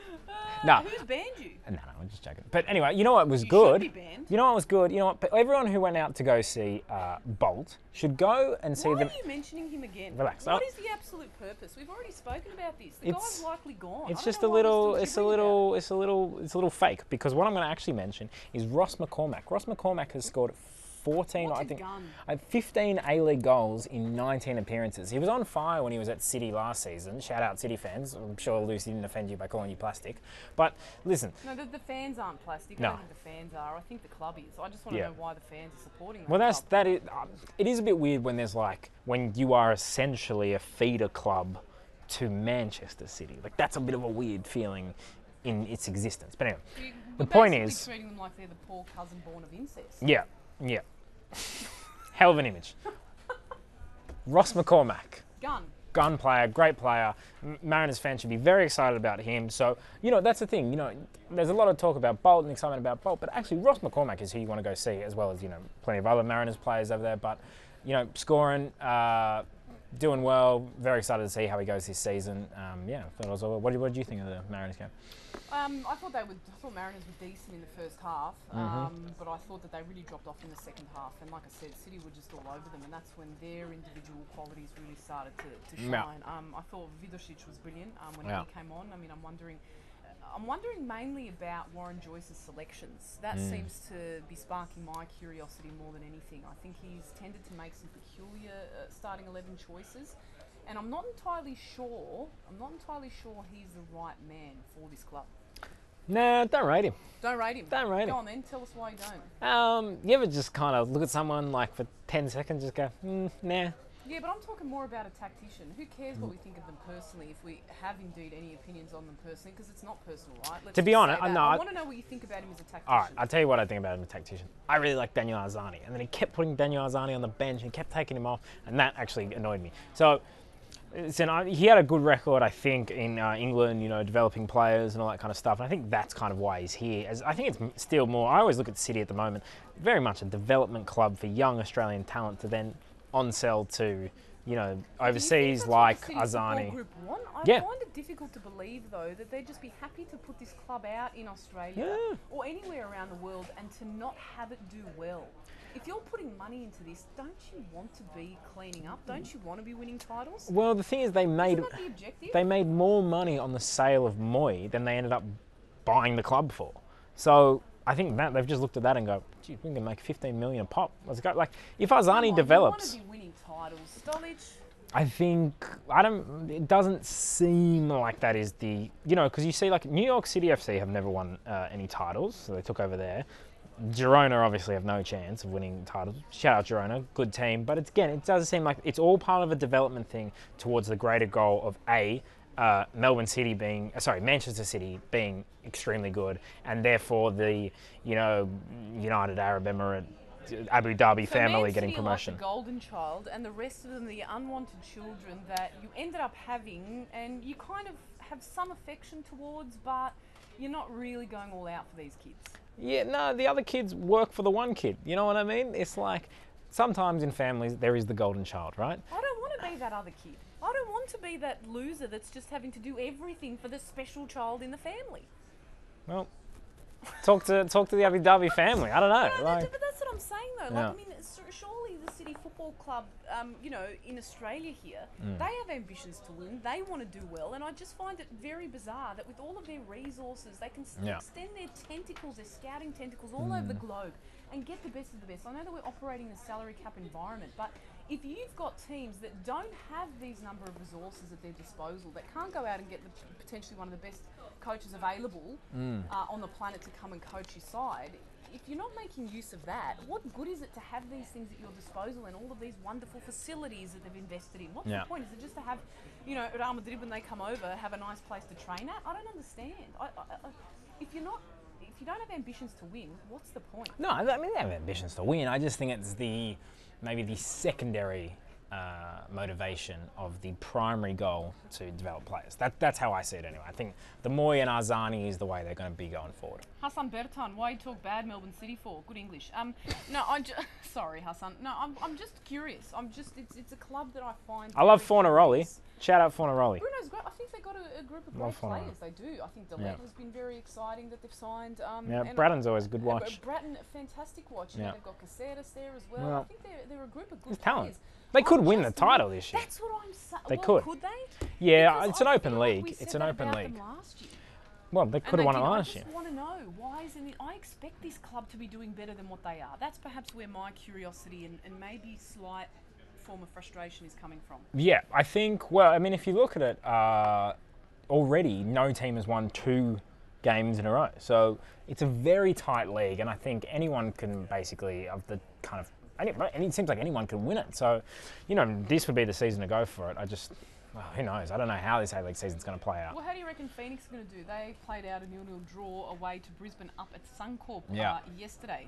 no. Who's banned you? No, no, I'm just joking. But anyway, you know what was You good? should be banned. You know what was good? You know what? But everyone who went out to go see uh, Bolt should go and see Why them. are you mentioning him again? Relax. What I'll- is the absolute purpose? We've already spoken about this. The It's- guy's likely gone. It's I don't just know a why we're little. still It's a gibbering about little. It's a little. It's a little fake because what I'm going to actually mention is Ross McCormack. Ross McCormack has scored fourteen, What I a think, gun. uh, fifteen A-League goals in nineteen appearances. He was on fire when he was at City last season. Shout out City fans. I'm sure Lucy didn't offend you by calling you plastic. But listen, No, the, the fans aren't plastic. I No. don't think the fans are. I think the club is. I just want to Yeah. know why the fans are supporting that well, that's club. that. Is, uh, it is a bit weird when there's like when you are essentially a feeder club to Manchester City. Like that's a bit of a weird feeling in its existence. But anyway, You- the we're point basically is- treating them like they're the poor cousin born of incest. yeah, yeah. Hell of an image. Ross McCormack. Gun. gun player, great player. Mariners fans should be very excited about him. So, you know, that's the thing. You know, there's a lot of talk about Bolt and excitement about Bolt, but actually Ross McCormack is who you want to go see, as well as, you know, plenty of other Mariners players over there. But, you know, scoring, uh, doing well. Very excited to see how he goes this season. Um, yeah, thought it was all. What, what did you think of the Mariners game? Um, I thought they would. I thought Mariners were decent in the first half, um, mm-hmm. but I thought that they really dropped off in the second half. And like I said, City were just all over them, and that's when their individual qualities really started to, to shine. Yeah. Um, I thought Vidosic was brilliant um, when yeah. he came on. I mean, I'm wondering. I'm wondering mainly about Warren Joyce's selections. That mm. seems to be sparking my curiosity more than anything. I think he's tended to make some peculiar uh, starting eleven choices, and I'm not entirely sure. I'm not entirely sure he's the right man for this club. Nah, don't rate him. Don't rate him. Don't rate him. Go on then, tell us why you don't. Um, you ever just kind of look at someone like for ten seconds, just go, mm, nah. Yeah, but I'm talking more about a tactician. Who cares what we think of them personally if we have indeed any opinions on them personally? Because it's not personal, right? Let's to be honest, I, no, I want to know what you think about him as a tactician. All right, I'll tell you what I think about him as a tactician. I really like Daniel Arzani, and then he kept putting Daniel Arzani on the bench and kept taking him off, and that actually annoyed me. So, so he had a good record, I think, in uh, England, you know, developing players and all that kind of stuff. And I think that's kind of why he's here. As I think it's still more. I always look at City at the moment, very much a development club for young Australian talent to then on sell to, you know, overseas like Arzani. Group want? I yeah. find it difficult to believe, though, that they'd just be happy to put this club out in Australia yeah. or anywhere around the world and to not have it do well. If you're putting money into this, don't you want to be cleaning up? Don't you want to be winning titles? Well, the thing is, they made Isn't that the objective? they made more money on the sale of Moy than they ended up buying the club for. So I think that they've just looked at that and go, gee, we can make fifteen million a pop. Let's go. Like, if Arzani on, develops, you want to be winning titles, Stolich. I think I don't. It doesn't seem like that is the you know because you see like New York City F C have never won uh, any titles, so they took over there. Girona obviously have no chance of winning titles. Shout out Girona, good team. But it's, again, it does seem like it's all part of a development thing towards the greater goal of A, uh, Melbourne City being, uh, sorry, Manchester City being extremely good, and therefore the, you know, United Arab Emirates, Abu Dhabi so family Man getting City promotion. Like the golden child, and the rest of them the unwanted children that you ended up having, and you kind of have some affection towards, but you're not really going all out for these kids. Yeah, no, the other kids work for the one kid. You know what I mean? It's like sometimes in families there is the golden child, right? I don't want to be that other kid. I don't want to be that loser that's just having to do everything for the special child in the family. Well, talk to talk to the Abu Dhabi family. I don't know. No, like, that, but that's what I'm saying though. Yeah. Like, I mean, surely the City Football Club, um, you know, in Australia here, mm. they have ambitions to win. They want to do well, and I just find it very bizarre that with all of their resources, they can yeah. extend their tentacles, their scouting tentacles, all mm. over the globe and get the best of the best. I know that we're operating in a salary cap environment, but if you've got teams that don't have these number of resources at their disposal, that can't go out and get the, potentially one of the best coaches available mm. uh, on the planet to come and coach your side, if you're not making use of that, what good is it to have these things at your disposal and all of these wonderful facilities that they've invested in? What's yeah. the point? Is it just to have, you know, Real Madrid when they come over, have a nice place to train at? I don't understand. I, I, I, if you're not, if you don't have ambitions to win, what's the point? No, I mean they have ambitions to win. I just think it's the maybe the secondary uh, motivation of the primary goal to develop players. That, that's how I see it anyway. I think the Moy and Arzani is the way they're going to be going forward. Hassan Bertan, why you talk bad Melbourne City for? Good English. Um, no, I ju- sorry Hassan. No, I'm, I'm just curious. I'm just it's it's a club that I find. I love Fornaroli. Shout out Fornaroli. Bruno's great. I think they've got a, a group of great players. They do. I think Delet yeah. has been very exciting that they've signed. Um, yeah, and Bratton's always a good watch. Uh, Bratton, a fantastic watch. Yeah. They've got Caceres there as well. well I think they're they're a group of good there's players. Talent. They could I'm win the title this year. That's what I'm saying. They well, could. Could they? Yeah, Because it's an I open feel like league. we It's said an that open about league. them last year. Well, they could have won it last I year. just want to know, why isn't it, I expect this club to be doing better than what they are. That's perhaps where my curiosity and, and maybe slight form of frustration is coming from. Yeah, I think, well, I mean, if you look at it, uh, already no team has won two games in a row. So it's a very tight league, and I think anyone can basically, of the kind of, any, and it seems like anyone can win it. So, you know, this would be the season to go for it. I just, well, who knows? I don't know how this A-League season's going to play out. Well, how do you reckon Phoenix are going to do? They played out a nil nil draw away to Brisbane up at Suncorp Yeah. uh, yesterday.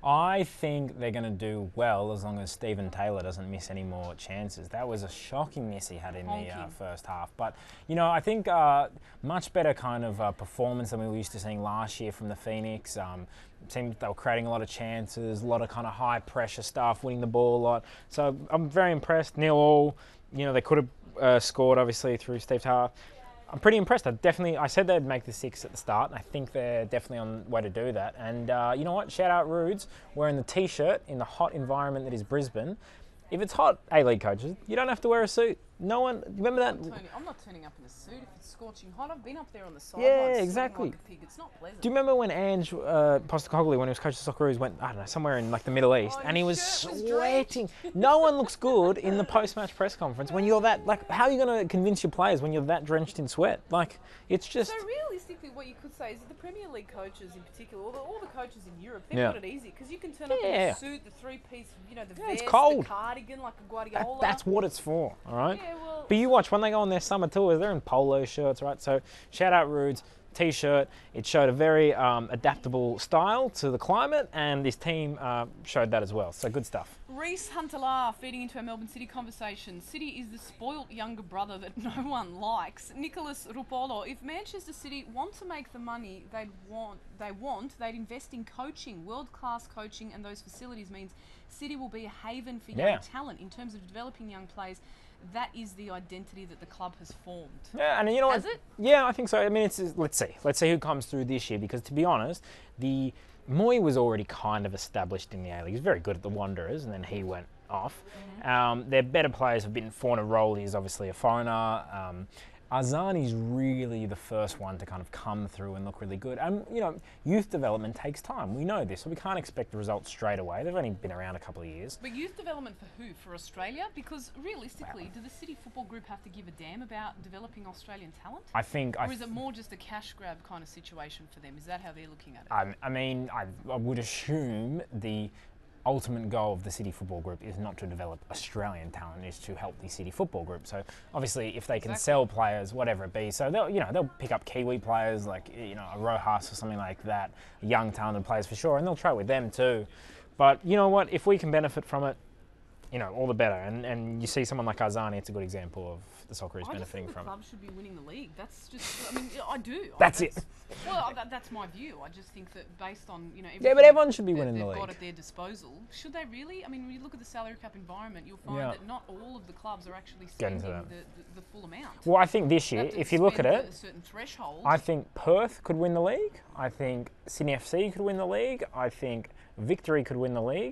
I think they're going to do well as long as Stephen Taylor doesn't miss any more chances. That was a shocking miss he had in the uh, first half. But, you know, I think uh, much better kind of uh, performance than we were used to seeing last year from the Phoenix. Um, seemed they were creating a lot of chances, a lot of kind of high pressure stuff, winning the ball a lot. So I'm very impressed. Nil all, you know, they could have uh, scored obviously through Steve Taylor. I'm pretty impressed. I definitely, I said they'd make the six at the start, and I think they're definitely on the way to do that. And uh, you know what? Shout out Rudes wearing the t-shirt in the hot environment that is Brisbane. If it's hot, A-League coaches, you don't have to wear a suit. No one, remember that? I'm, turning, I'm not turning up in a suit if it's scorching hot. I've been up there on the sidelines. Yeah, sweating exactly. Like a pig. It's not pleasant. Do you remember when Ange uh, Postecoglou, when he was coach of Socceroos, went, I don't know, somewhere in like the Middle East, Oh, and he was his shirt was sweating. No one looks good in the post-match press conference when you're that, like, how are you going to convince your players when you're that drenched in sweat? Like, it's just... So realistically, what you could say is that the Premier League coaches in particular, all the, all the coaches in Europe, they've Yeah. got it easy because you can turn up in Yeah. a suit, the three-piece, you know, the Yeah, it's vest, cold. the cardigan, like a That, Guardiola. that's what it's for, all right? Yeah, well, But you watch, when they go on their summer tours, they're in polo shirts, right? So shout out Rudes, t-shirt. It showed a very um, adaptable style to the climate, and this team uh, showed that as well. So good stuff. Reese Huntelar feeding into our Melbourne City conversation. City is the spoilt younger brother that no one likes. Nicholas Rupolo, if Manchester City want to make the money they'd want, they want, they'd invest in coaching. World-class coaching and those facilities means City will be a haven for young Yeah. talent in terms of developing young players. That is the identity that the club has formed. Yeah, and you know Has what? it? Yeah, I think so. I mean, it's let's see, let's see who comes through this year. Because to be honest, the Moy was already kind of established in the A-League. He was very good at the Wanderers, and then he went off. Mm-hmm. Um, their better players have been Fauna Rowley is obviously a foreigner. Um, Arzani's really the first one to kind of come through and look really good. And, you know, youth development takes time. We know this, so we can't expect the results straight away. They've only been around a couple of years. But youth development for who? For Australia? Because realistically, do the City Football Group have to give a damn about developing Australian talent? I think... I Or is it more just a cash grab kind of situation for them? Is that how they're looking at it? Um, I mean, I, I would assume the ultimate goal of the City Football Group is not to develop Australian talent, is to help the City Football Group. So obviously, if they can Exactly. sell players, whatever it be, so they'll, you know, they'll pick up Kiwi players like, you know, a Rojas or something like that, young talented players for sure, and they'll try with them too. But you know what? If we can benefit from it, you know, all the better. And and you see someone like Arzani, it's a good example of the Socceroos I just benefiting think the from. club should be winning the league. That's just, I mean, I do. That's I, it. Well, that, that's my view. I just think that based on, you know, Yeah, but everything everyone should be that winning the they've league. got at their disposal, should they really? I mean, when you look at the salary cap environment, you'll find Yeah. that not all of the clubs are actually Getting spending to the, that. the, the full amount. Well, I think this They year, have to if you look at spend it, a certain threshold. I think Perth could win the league. I think Sydney F C could win the league. I think Victory could win the league.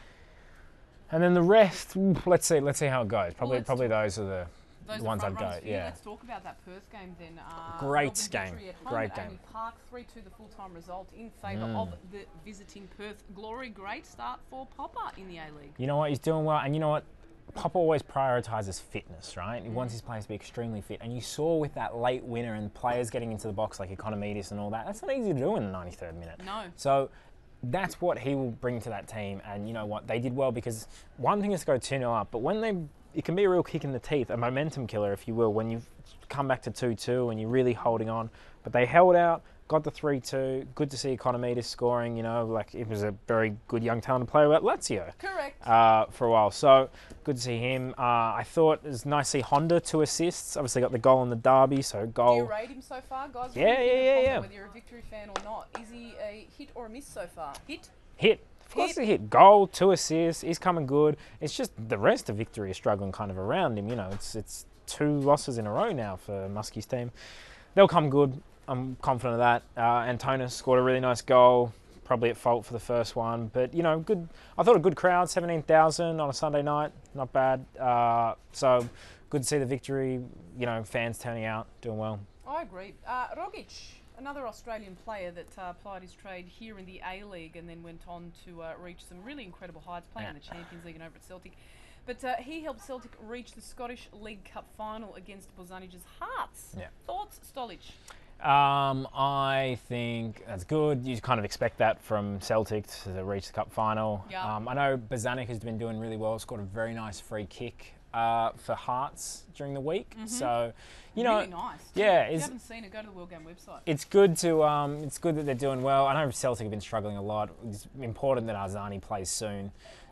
And then the rest, oof, let's see. Let's see how it goes. Probably, let's probably those are the Those the are ones front I'd go. runners for you. Yeah. Let's talk about that Perth game then. Uh, Great Melbourne game. victory at home Great at game. Amy Park, three two the full-time result in favour Mm. of the visiting Perth Glory. Great start for Popper in the A-League. You know what? He's doing well. And you know what? Popper always prioritises fitness, right? He wants his players to be extremely fit. And you saw with that late winner and players getting into the box like Economidis and all that, that's not easy to do in the ninety-third minute. No. So that's what he will bring to that team. And you know what? They did well because one thing is to go two nil up, but when they, it can be a real kick in the teeth, a momentum killer, if you will, when you come back to two two and you're really holding on. But they held out, got the three two. Good to see Economidis scoring, you know, like it was a very good young talented player at Lazio. Correct. Uh, for a while. So good to see him. Uh, I thought it was nice to see Honda two assists. Obviously got the goal in the derby, so goal. Do you rate him so far, guys? What Yeah, do you think yeah, of yeah, Honda, yeah. Whether you're a Victory fan or not, is he a hit or a miss so far? Hit. Hit. Of course Hit. he hit. Goal, two assists. He's coming good. It's just the rest of Victory is struggling kind of around him. You know, it's it's two losses in a row now for Muskie's team. They'll come good. I'm confident of that. Uh, Antonis scored a really nice goal. Probably at fault for the first one, but you know, good. I thought a good crowd, seventeen thousand on a Sunday night, not bad. Uh, so good to see the Victory. You know, fans turning out, doing well. I agree. Uh, Rogic, another Australian player that uh, plied his trade here in the A-League and then went on to uh, reach some really incredible heights, playing in the Champions League and over at Celtic. But uh, he helped Celtic reach the Scottish League Cup final against Bozanich's Hearts. Yeah. Thoughts, Stolich? Um, I think that's good. You kind of expect that from Celtic to reach the cup final. Yeah. Um, I know Bozanic has been doing really well. Scored a very nice free kick uh, for Hearts during the week. Mm-hmm. So, you really know, nice. yeah, If you it's, haven't seen it, go to the World Game website. it's good to um, it's good that they're doing well. I know Celtic have been struggling a lot. It's important that Arzani plays soon.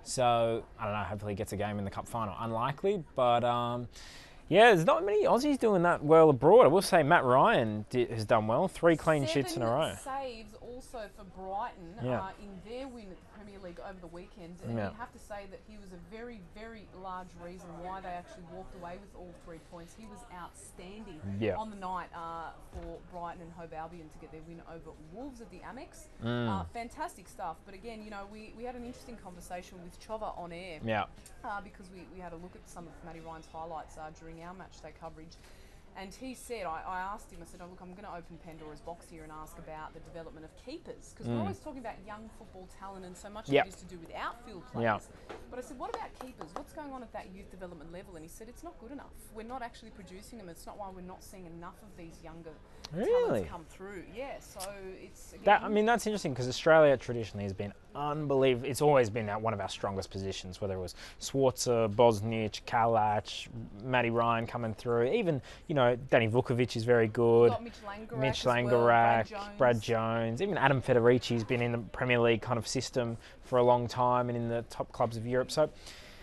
So I don't know. Hopefully, he gets a game in the cup final. Unlikely, but. Um, Yeah, there's not many Aussies doing that well abroad. I will say Matt Ryan did, has done well. Three clean Seven sheets in a row. saves also for Brighton Yeah. uh, in their win at the Premier League over the weekend. And Yeah. you have to say that he was a very, very large reason why they actually walked away with all three points. He was outstanding Yeah. on the night uh, for Brighton and Hove Albion to get their win over Wolves at the Amex. Mm. Uh, fantastic stuff. But again, you know, we, we had an interesting conversation with Chova on air. Yeah. Uh, because we, we had a look at some of Matty Ryan's highlights uh, during our match day coverage. And he said, I, I asked him, I said, oh, look, I'm going to open Pandora's box here and ask about the development of keepers. Because Mm. we're always talking about young football talent and so much Yep. of it is to do with outfield players. Yep. But I said, what about keepers? What's going on at that youth development level? And he said, it's not good enough. We're not actually producing them. It's not why we're not seeing enough of these younger Really? talents come through. Yeah, so it's... Again, That I mean, that's interesting because Australia traditionally has been unbelievable. It's always been one of our strongest positions, whether it was Swartzer, Bosnich, Kalac, Matty Ryan coming through. Even, you know, Danny Vukovic is very good. got Mitch Langerak Mitch as well, Langerak, Brad Jones. Brad Jones, even Adam Federici's been in the Premier League kind of system for a long time and in the top clubs of Europe. So,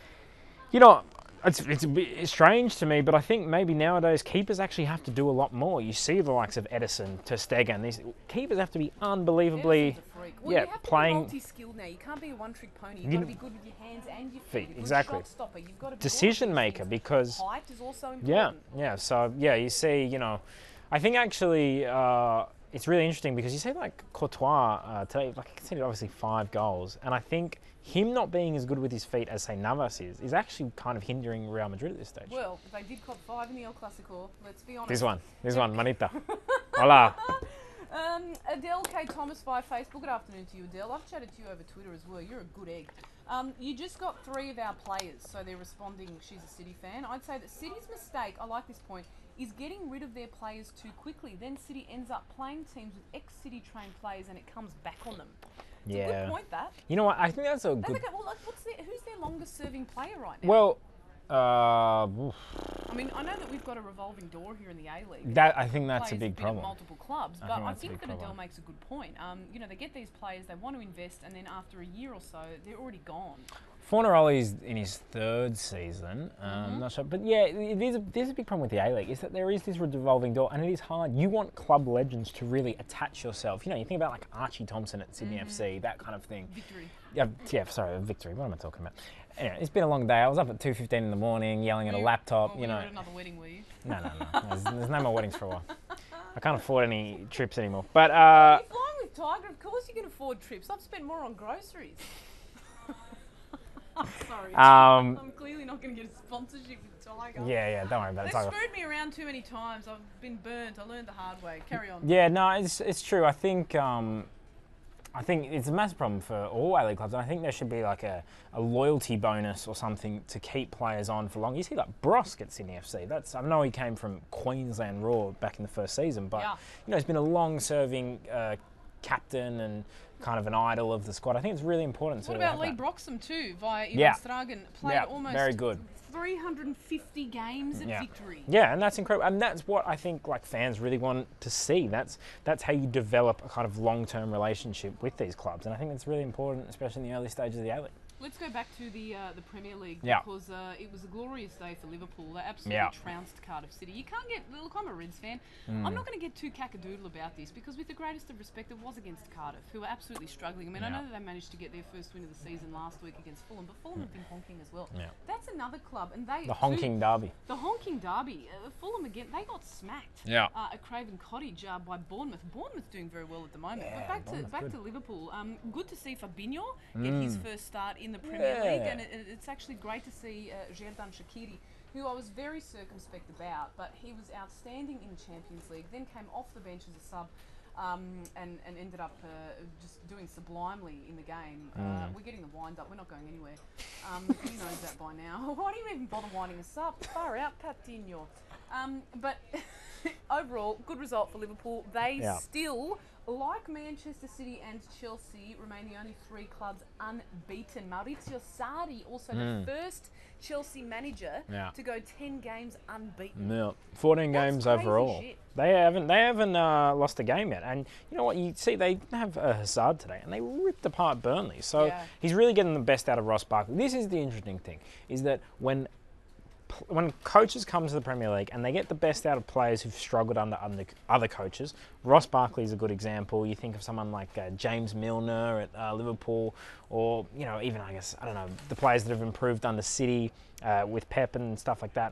you know, it's, it's a bit strange to me, but I think maybe nowadays keepers actually have to do a lot more. You see the likes of Edison, Ter Stegen, these keepers have to be unbelievably, Edison's a freak. Well, yeah, you have to playing. be multi-skilled now. You can't be a one-trick pony. You've You got to n- be good with your hands and your feet. Feet, A good exactly. shot stopper. You've got to be Decision all of these maker, things. because Height is also important. yeah, yeah. So yeah, you see, you know, I think actually uh, it's really interesting because you see like Courtois uh, today, like he conceded obviously five goals, and I think him not being as good with his feet as say Navas is, is actually kind of hindering Real Madrid at this stage. Well, they did cop five in the El Clasico. Let's be honest. This one, this one, Manita. Hola. Um, Adele K. Thomas via Facebook. Good afternoon to you, Adele. I've chatted to you over Twitter as well. You're a good egg. Um, you just got three of our players, so they're responding. She's a City fan. I'd say that City's mistake, I like this point, is getting rid of their players too quickly. Then City ends up playing teams with ex-City trained players, and it comes back on them. It's a Yeah. good point, that. You know what? I think that's a They good. look at, well, like, what's their, who's their longest serving player right now? Well, uh, oof. I mean, I know that we've got a revolving door here in the A-League. that I think that's a Players big have been at problem. multiple clubs, I but think I that's a think big that problem. Adele makes a good point. Um, you know, they get these players, they want to invest, and then after a year or so, they're already gone. Fornaroli's in his third season. Um, Mhm. Not sure, but yeah, it is a, there's a big problem with the A League. Is that there is this revolving door, and it is hard. You want club legends to really attach yourself. You know, you think about like Archie Thompson at Sydney Mhm. F C, that kind of thing. Victory. Yeah, yeah. Sorry, Victory. What am I talking about? Anyway, it's been a long day. I was up at two fifteen in the morning, yelling at a Were you- laptop. oh, You were know, at another wedding, were you? no, no, no. There's, there's no more weddings for a while. I can't afford any trips anymore. But uh, You're flying with Tiger, of course you can afford trips. I've spent more on groceries. I'm sorry. um, I'm clearly not going to get a sponsorship with Tiger. yeah, yeah. Don't worry about They've it. Tiger. screwed me around too many times. I've been burnt. I learned the hard way. Carry on. Yeah, no, it's it's true. I think um, I think it's a massive problem for all A League clubs, and I think there should be like a, a loyalty bonus or something to keep players on for long. You see, like Brosk at Sydney F C. That's I know he came from Queensland Raw back in the first season, but Yeah. you know he's been a long-serving uh, captain and kind of an idol of the squad. I think it's really important What to about have Lee that. Broxham too, via Ivan Yeah. Stragan? Played Yeah, almost very good. three hundred fifty games at Yeah. Victory. Yeah, and that's incredible, and that's what I think like fans really want to see. That's that's how you develop a kind of long-term relationship with these clubs, and I think that's really important, especially in the early stages of the A League. Let's go back to the uh, the Premier League Yeah. because uh, it was a glorious day for Liverpool. They absolutely Yeah. trounced Cardiff City. You can't get look. I'm a Reds fan. Mm. I'm not going to get too cackadoodle about this because, with the greatest of respect, it was against Cardiff, who are absolutely struggling. I mean, I Yeah. know that they managed to get their first win of the season last week against Fulham, but Fulham have been honking as well. Yeah. That's another club, and they The too- honking derby. The honking derby. Uh, Fulham again. They got smacked. Yeah. Uh, at Craven Cottage uh, by Bournemouth. Bournemouth doing very well at the moment. Yeah, but back to Bournemouth back good. to Liverpool. Um, good to see Fabinho get his Mm. first start in the Premier Yeah. League, and it, it- it's actually great to see uh, Xherdan Shaqiri, who I was very circumspect about, but he was outstanding in Champions League. Then came off the bench as a sub. Um, and, and ended up uh, just doing sublimely in the game. Uh, Mm. we're getting the wind up. We're not going anywhere. Um, he knows that by now. Why do you even bother winding us up? Far out, Patino. Um, but overall, good result for Liverpool. They Yeah. still, like Manchester City and Chelsea, remain the only three clubs unbeaten. Maurizio Sarri, also Mm. the first Chelsea manager Yeah. to go ten games unbeaten. No, fourteen That's games crazy overall. shit. They haven't they haven't uh, lost a game yet. And you know what? You see, they have uh, Hazard today, and they ripped apart Burnley. So Yeah. he's really getting the best out of Ross Barkley. This is the interesting thing: is that when when coaches come to the Premier League and they get the best out of players who've struggled under, under other coaches. Ross Barkley is a good example. You think of someone like uh, James Milner at uh, Liverpool, or you know, even I guess I don't know the players that have improved under City uh, with Pep and stuff like that.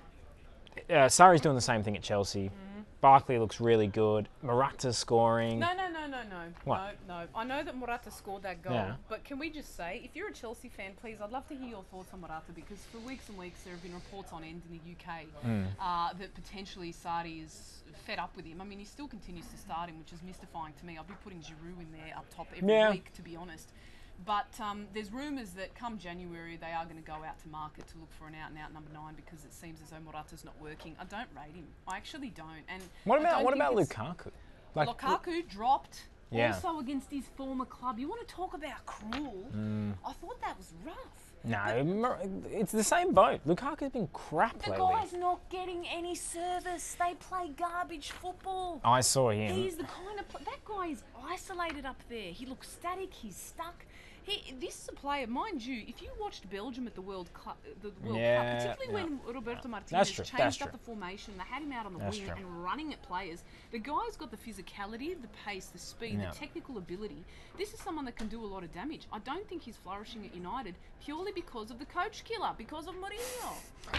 Uh, Sarri's doing the same thing at Chelsea. Mm. Barkley looks really good. Morata's scoring. No, no, no, no, no. What? No, no. I know that Morata scored that goal, Yeah. but can we just say, if you're a Chelsea fan, please, I'd love to hear your thoughts on Morata, because for weeks and weeks there have been reports on end in the U K Mm. uh, that potentially Sarri is fed up with him. I mean, he still continues to start him, which is mystifying to me. I'll be putting Giroud in there up top every Yeah. week, to be honest. But um, there's rumours that come January they are going to go out to market to look for an out-and-out number nine, because it seems as though Morata's not working. I don't rate him. I actually don't. And What I about don't what think about it's- Lukaku? Like, Lukaku dropped Yeah. also against his former club. You want to talk about cruel? Mm. I thought that was rough. No, Mor- it's the same boat. Lukaku's been crap The lately. guy's not getting any service. They play garbage football. I saw him. He's the kind of pl- that guy is isolated up there. He looks static. He's stuck. He, this is a player, mind you. If you watched Belgium at the World Cup, the World Yeah, Cup, particularly yeah. when Roberto Martinez That's true, that's changed up true. the formation, they had him out on the That's wing true. and running at players. The guy's got the physicality, the pace, the speed, Yeah. the technical ability. This is someone that can do a lot of damage. I don't think he's flourishing at United purely because of the coach killer, because of Mourinho.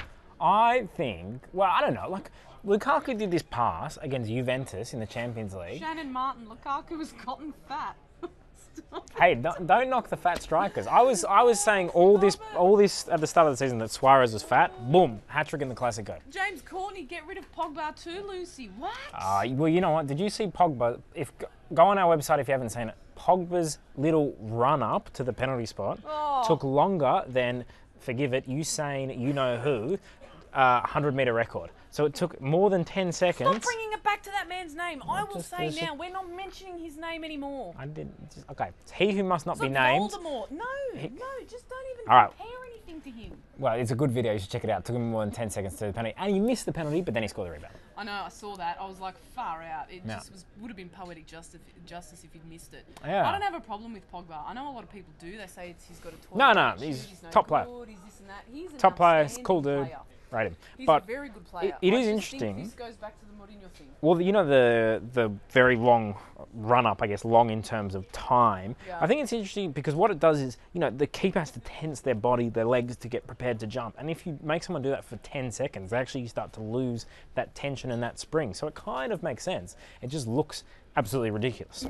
I think, well, I don't know, like, Lukaku did this pass against Juventus in the Champions League. Shannon Martin, Lukaku has gotten fat. Stop. Hey, don't, don't knock the fat strikers. I was I was saying all this all this at the start of the season that Suarez was fat. Boom, hat-trick in the Clasico. James Corney, get rid of Pogba too, Lucy. What? Uh, well, you know what? Did you see Pogba? If go on our website if you haven't seen it. Pogba's little run-up to the penalty spot Oh. took longer than, forgive it, Usain, you know who, uh, one hundred metre record. So it took more than ten seconds. Stop bringing it back to that man's name. I will just- say just- now, we're not mentioning his name anymore. I didn't. Just, okay, he who must not It's be not named. Voldemort. No, no, just don't even All right. compare anything to him. Well, it's a good video. You should check it out. It took him more than ten seconds to do the penalty, and he missed the penalty, but then he scored the rebound. I know, I saw that. I was like, far out. It Yeah. just was, would have been poetic justice, justice if he'd missed it. Yeah. I don't have a problem with Pogba. I know a lot of people do. They say it's, he's got a toy. No, no, he's top player. Good, he's this and that. He's an Top player, outstanding cool dude. player. Rate him. He's But a very good player. it I is just interesting. Think this goes back to the Mourinho thing. well, you know the the very long run up, I guess, long in terms of time. Yeah. I think it's interesting because what it does is, you know, the keeper has to tense their body, their legs to get prepared to jump. And if you make someone do that for ten seconds, they actually start to lose that tension and that spring. So it kind of makes sense. It just looks absolutely ridiculous.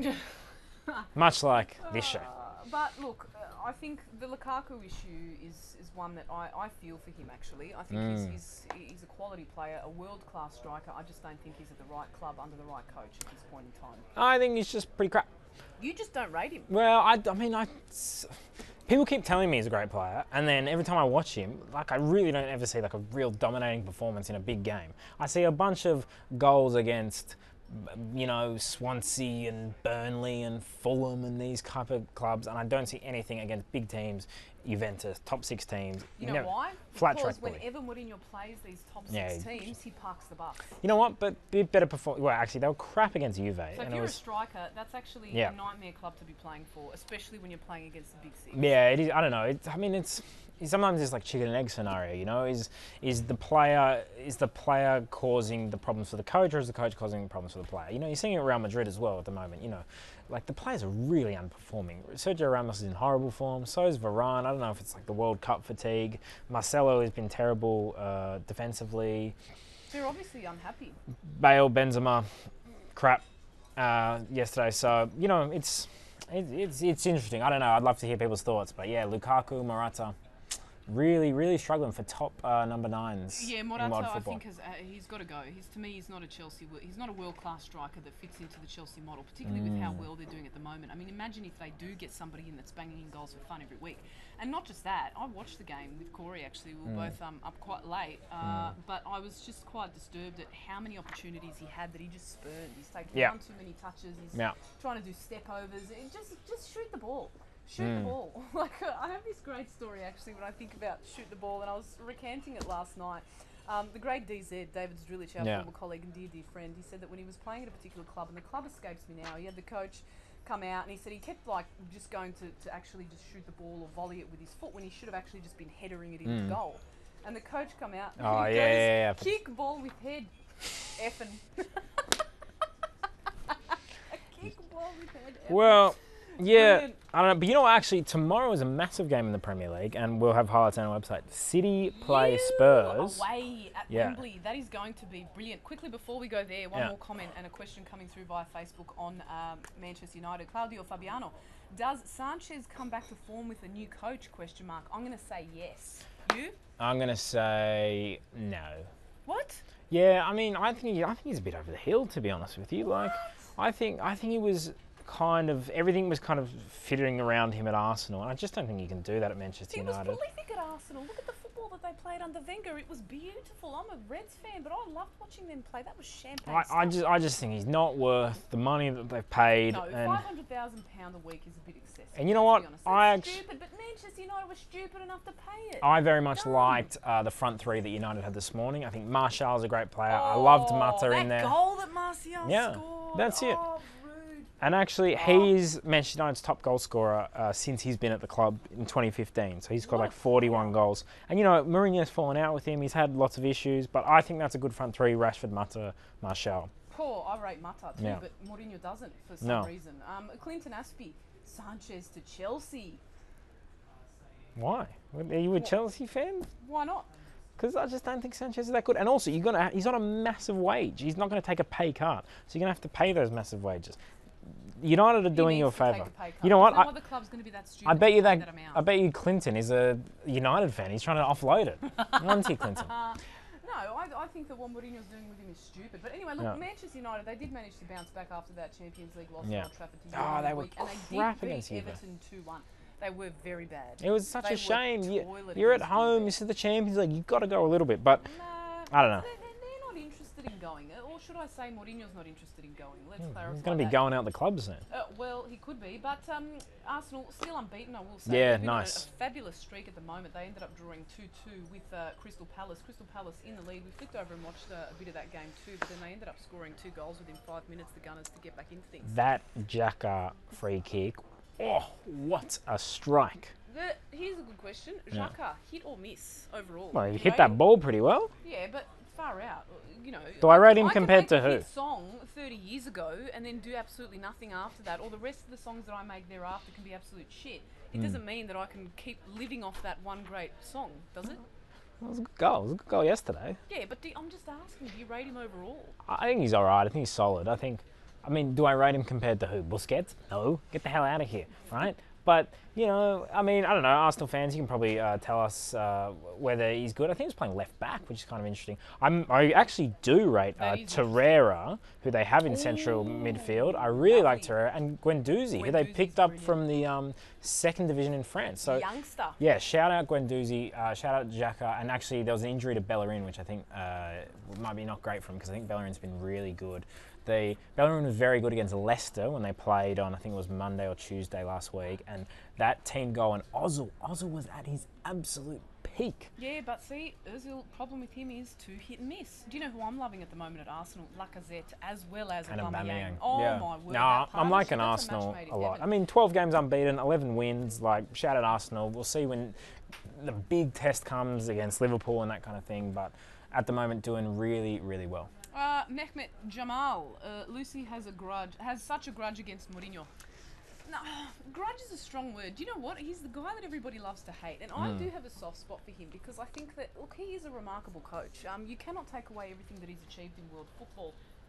Much like this show. Uh, but look, uh, I think the Lukaku issue is, is one that I, I feel for him, actually. I think he's, Mm. he's, he's a quality player, a world-class striker. I just don't think he's at the right club under the right coach at this point in time. I think he's just pretty crap. You just don't rate him. Well, I, I mean, I, s- people keep telling me he's a great player, and then every time I watch him, like I really don't ever see like a real dominating performance in a big game. I see a bunch of goals against, you know, Swansea and Burnley and Fulham and these type of clubs, and I don't see anything against big teams, Juventus, top six teams. You know never- why? Flat because track bully. whenever Mourinho plays these top Yeah, six he- teams, he parks the bus. You know what? But bit better perform. Well, actually, they were crap against Juve, So and if it you're a was. striker, that's actually Yeah. a nightmare club to be playing for, especially when you're playing against the big six. Yeah, it is. I don't know. It's, I mean, it's, it's sometimes it's like chicken and egg scenario. You know, is is the player is the player causing the problems for the coach, or is the coach causing the problems for the player? You know, you're seeing it at Real Madrid as well at the moment. You know, like the players are really underperforming. Sergio Ramos is in horrible form. So is Varane. I don't know if it's like the World Cup fatigue. Marcelo has been terrible uh, defensively. They're obviously unhappy. Bale, Benzema, crap uh, yesterday. So you know, it's it, it's it's interesting. I don't know. I'd love to hear people's thoughts, but yeah, Lukaku, Morata, really, really struggling for top uh, number nines Yeah, in Morata, modern I football. think has, uh, he's got to go. He's to me, he's not a Chelsea. He's not a world-class striker that fits into the Chelsea model, particularly Mm. with how well they're doing at the moment. I mean, imagine if they do get somebody in that's banging in goals for fun every week. And not just that, I watched the game with Corey. Actually, we were Mm. both um, up quite late, uh, mm. but I was just quite disturbed at how many opportunities he had that he just spurned. He's taking Yeah. one too many touches. He's Yeah. trying to do step overs. It just, just shoot the ball. Shoot Mm. the ball. Like uh, I have this great story actually when I think about shoot the ball, and I was recanting it last night. Um, the great D Z, David Zdrilic, our Yeah. former colleague and dear, dear friend, he said that when he was playing at a particular club, and the club escapes me now, he had the coach come out and he said he kept like just going to, to actually just shoot the ball or volley it with his foot when he should have actually just been headering it into Mm. goal. And the coach come out and Oh, he yeah, goes, yeah, yeah. kick ball with head. Effing. A kick ball with head. Effing. Well, yeah, Brilliant. I don't know. But you know what? Actually, tomorrow is a massive game in the Premier League, and we'll have highlights on our website. City play You Spurs. away at Yeah. Wembley. That is going to be brilliant. Quickly before we go there, one Yeah. more comment and a question coming through via Facebook on um, Manchester United. Claudio Fabiano, does Sanchez come back to form with a new coach? Question mark. I'm going to say yes. You? I'm gonna say no. What? Yeah, I mean, I think he, I think he's a bit over the hill, to be honest with you. Like, I think I think he was kind of everything was kind of fitting around him at Arsenal, and I just don't think he can do that at Manchester It was United. prolific at Arsenal. Look at the football that they played under Wenger. It was beautiful. I'm a Reds fan, but I loved watching them play. That was champagne. I, I stuff. just I just think he's not worth the money that they've paid. No, and five hundred thousand pound a week is a bit excessive. And you know let's what? be honest. I It's actu- stupid, but Manchester United was stupid enough to pay it. I very much No. liked uh, the front three that United had this morning. I think Martial's a great player. I Oh, loved Mata that in there. goal that Martial Yeah, scored. that's it. Oh, rude. And actually, Oh. he's Manchester United's top goal scorer uh, since he's been at the club in twenty fifteen. So he's scored What like a forty-one player. goals. And you know, Mourinho's fallen out with him. He's had lots of issues, but I think that's a good front three: Rashford, Mata, Martial. Poor, I rate Mata too, Yeah. but Mourinho doesn't for some No. reason. Um, Clinton Aspie, Sanchez to Chelsea. Why? Are you a What? Chelsea fan? Why not? Because I just don't think Sanchez is that good. And also, you're gonna he's on a massive wage. He's not going to take a pay cut, so you're going to have to pay those massive wages. United are He doing you a needs to take favour. pay cut. You know what? No I, other club's going to be that stupid. I bet to you pay that, amount. I bet you Clinton is a United fan. He's trying to offload it. Aren't Clinton? Uh, no, I, I think that what Mourinho's doing with him is stupid. But anyway, look, Yeah. Manchester United, they did manage to bounce back after that Champions League loss Yeah. at Old Trafford to Oh, United they the were week, and they crap did beat against Juve. Everton two one. They were very bad. It was such They a were shame. You, toilet you're at against home. Juve. This is the Champions League. You've got to go a little bit. But Nah, I don't know. They're, they're, they're not interested in going. Uh, Or should I say Mourinho's not interested in going? Let's clarify he's going to be that. going out the club soon. Uh, well, he could be, but um, Arsenal still unbeaten, I will say. Yeah, They've been on a- nice. A, fabulous streak at the moment. They ended up drawing two two with uh, Crystal Palace. Crystal Palace in the lead. We flicked over and watched uh, a bit of that game too, but then they ended up scoring two goals within five minutes, the Gunners, to get back into things. That Xhaka free kick. Oh, what a strike. The, here's a good question. Yeah. Xhaka, hit or miss overall? Well, he You hit rate that him? ball pretty well. Yeah, but far out. You know. Do I rate can- him can compared make to a who? hit song thirty years ago and then do absolutely nothing after that, or the rest of the songs that I make thereafter can be absolute shit. It Mm. doesn't mean that I can keep living off that one great song, does it? It was a good goal. It was a good goal yesterday. Yeah, but do, I'm just asking, do you rate him overall? I think he's all right. I think he's solid. I think, I mean, do I rate him compared to who? Busquets? No. Get the hell out of here, right? But, you know, I mean, I don't know. Arsenal fans, you can probably uh, tell us uh, whether he's good. I think he's playing left back, which is kind of interesting. I'm, I actually do rate uh, That is Torreira, who they have in central Ooh, midfield. I really like lovely. Torreira. And Guendouzi, who they Guendouzi's picked up brilliant. from the um, second division in France. So, Youngster. yeah, shout out Guendouzi, uh, shout out Xhaka, and actually there was an injury to Bellerin, which I think uh, might be not great for him because I think Bellerin's been really good. The Bellerin was very good against Leicester when they played on, I think it was Monday or Tuesday last week, and that team goal and Ozil, Ozil was at his absolute peak. Yeah, but see, Ozil, problem with him is too hit and miss. Do you know who I'm loving at the moment at Arsenal? Lacazette, as well as And Aubameyang. Aubameyang. Oh yeah. my word! No, that I'm liking partnership, that's a match Arsenal made in a lot. heaven. I mean, twelve games unbeaten, eleven wins. Like, shout out Arsenal. We'll see when the big test comes against Liverpool and that kind of thing. But at the moment, doing really, really well. Uh, Mehmet Jamal, uh, Lucy has a grudge, has such a grudge against Mourinho. No, grudge is a strong word. Do you know what? He's the guy that everybody loves to hate, and I Mm. do have a soft spot for him because I think that, look, he is a remarkable coach. Um, you cannot take away everything that he's achieved in world football.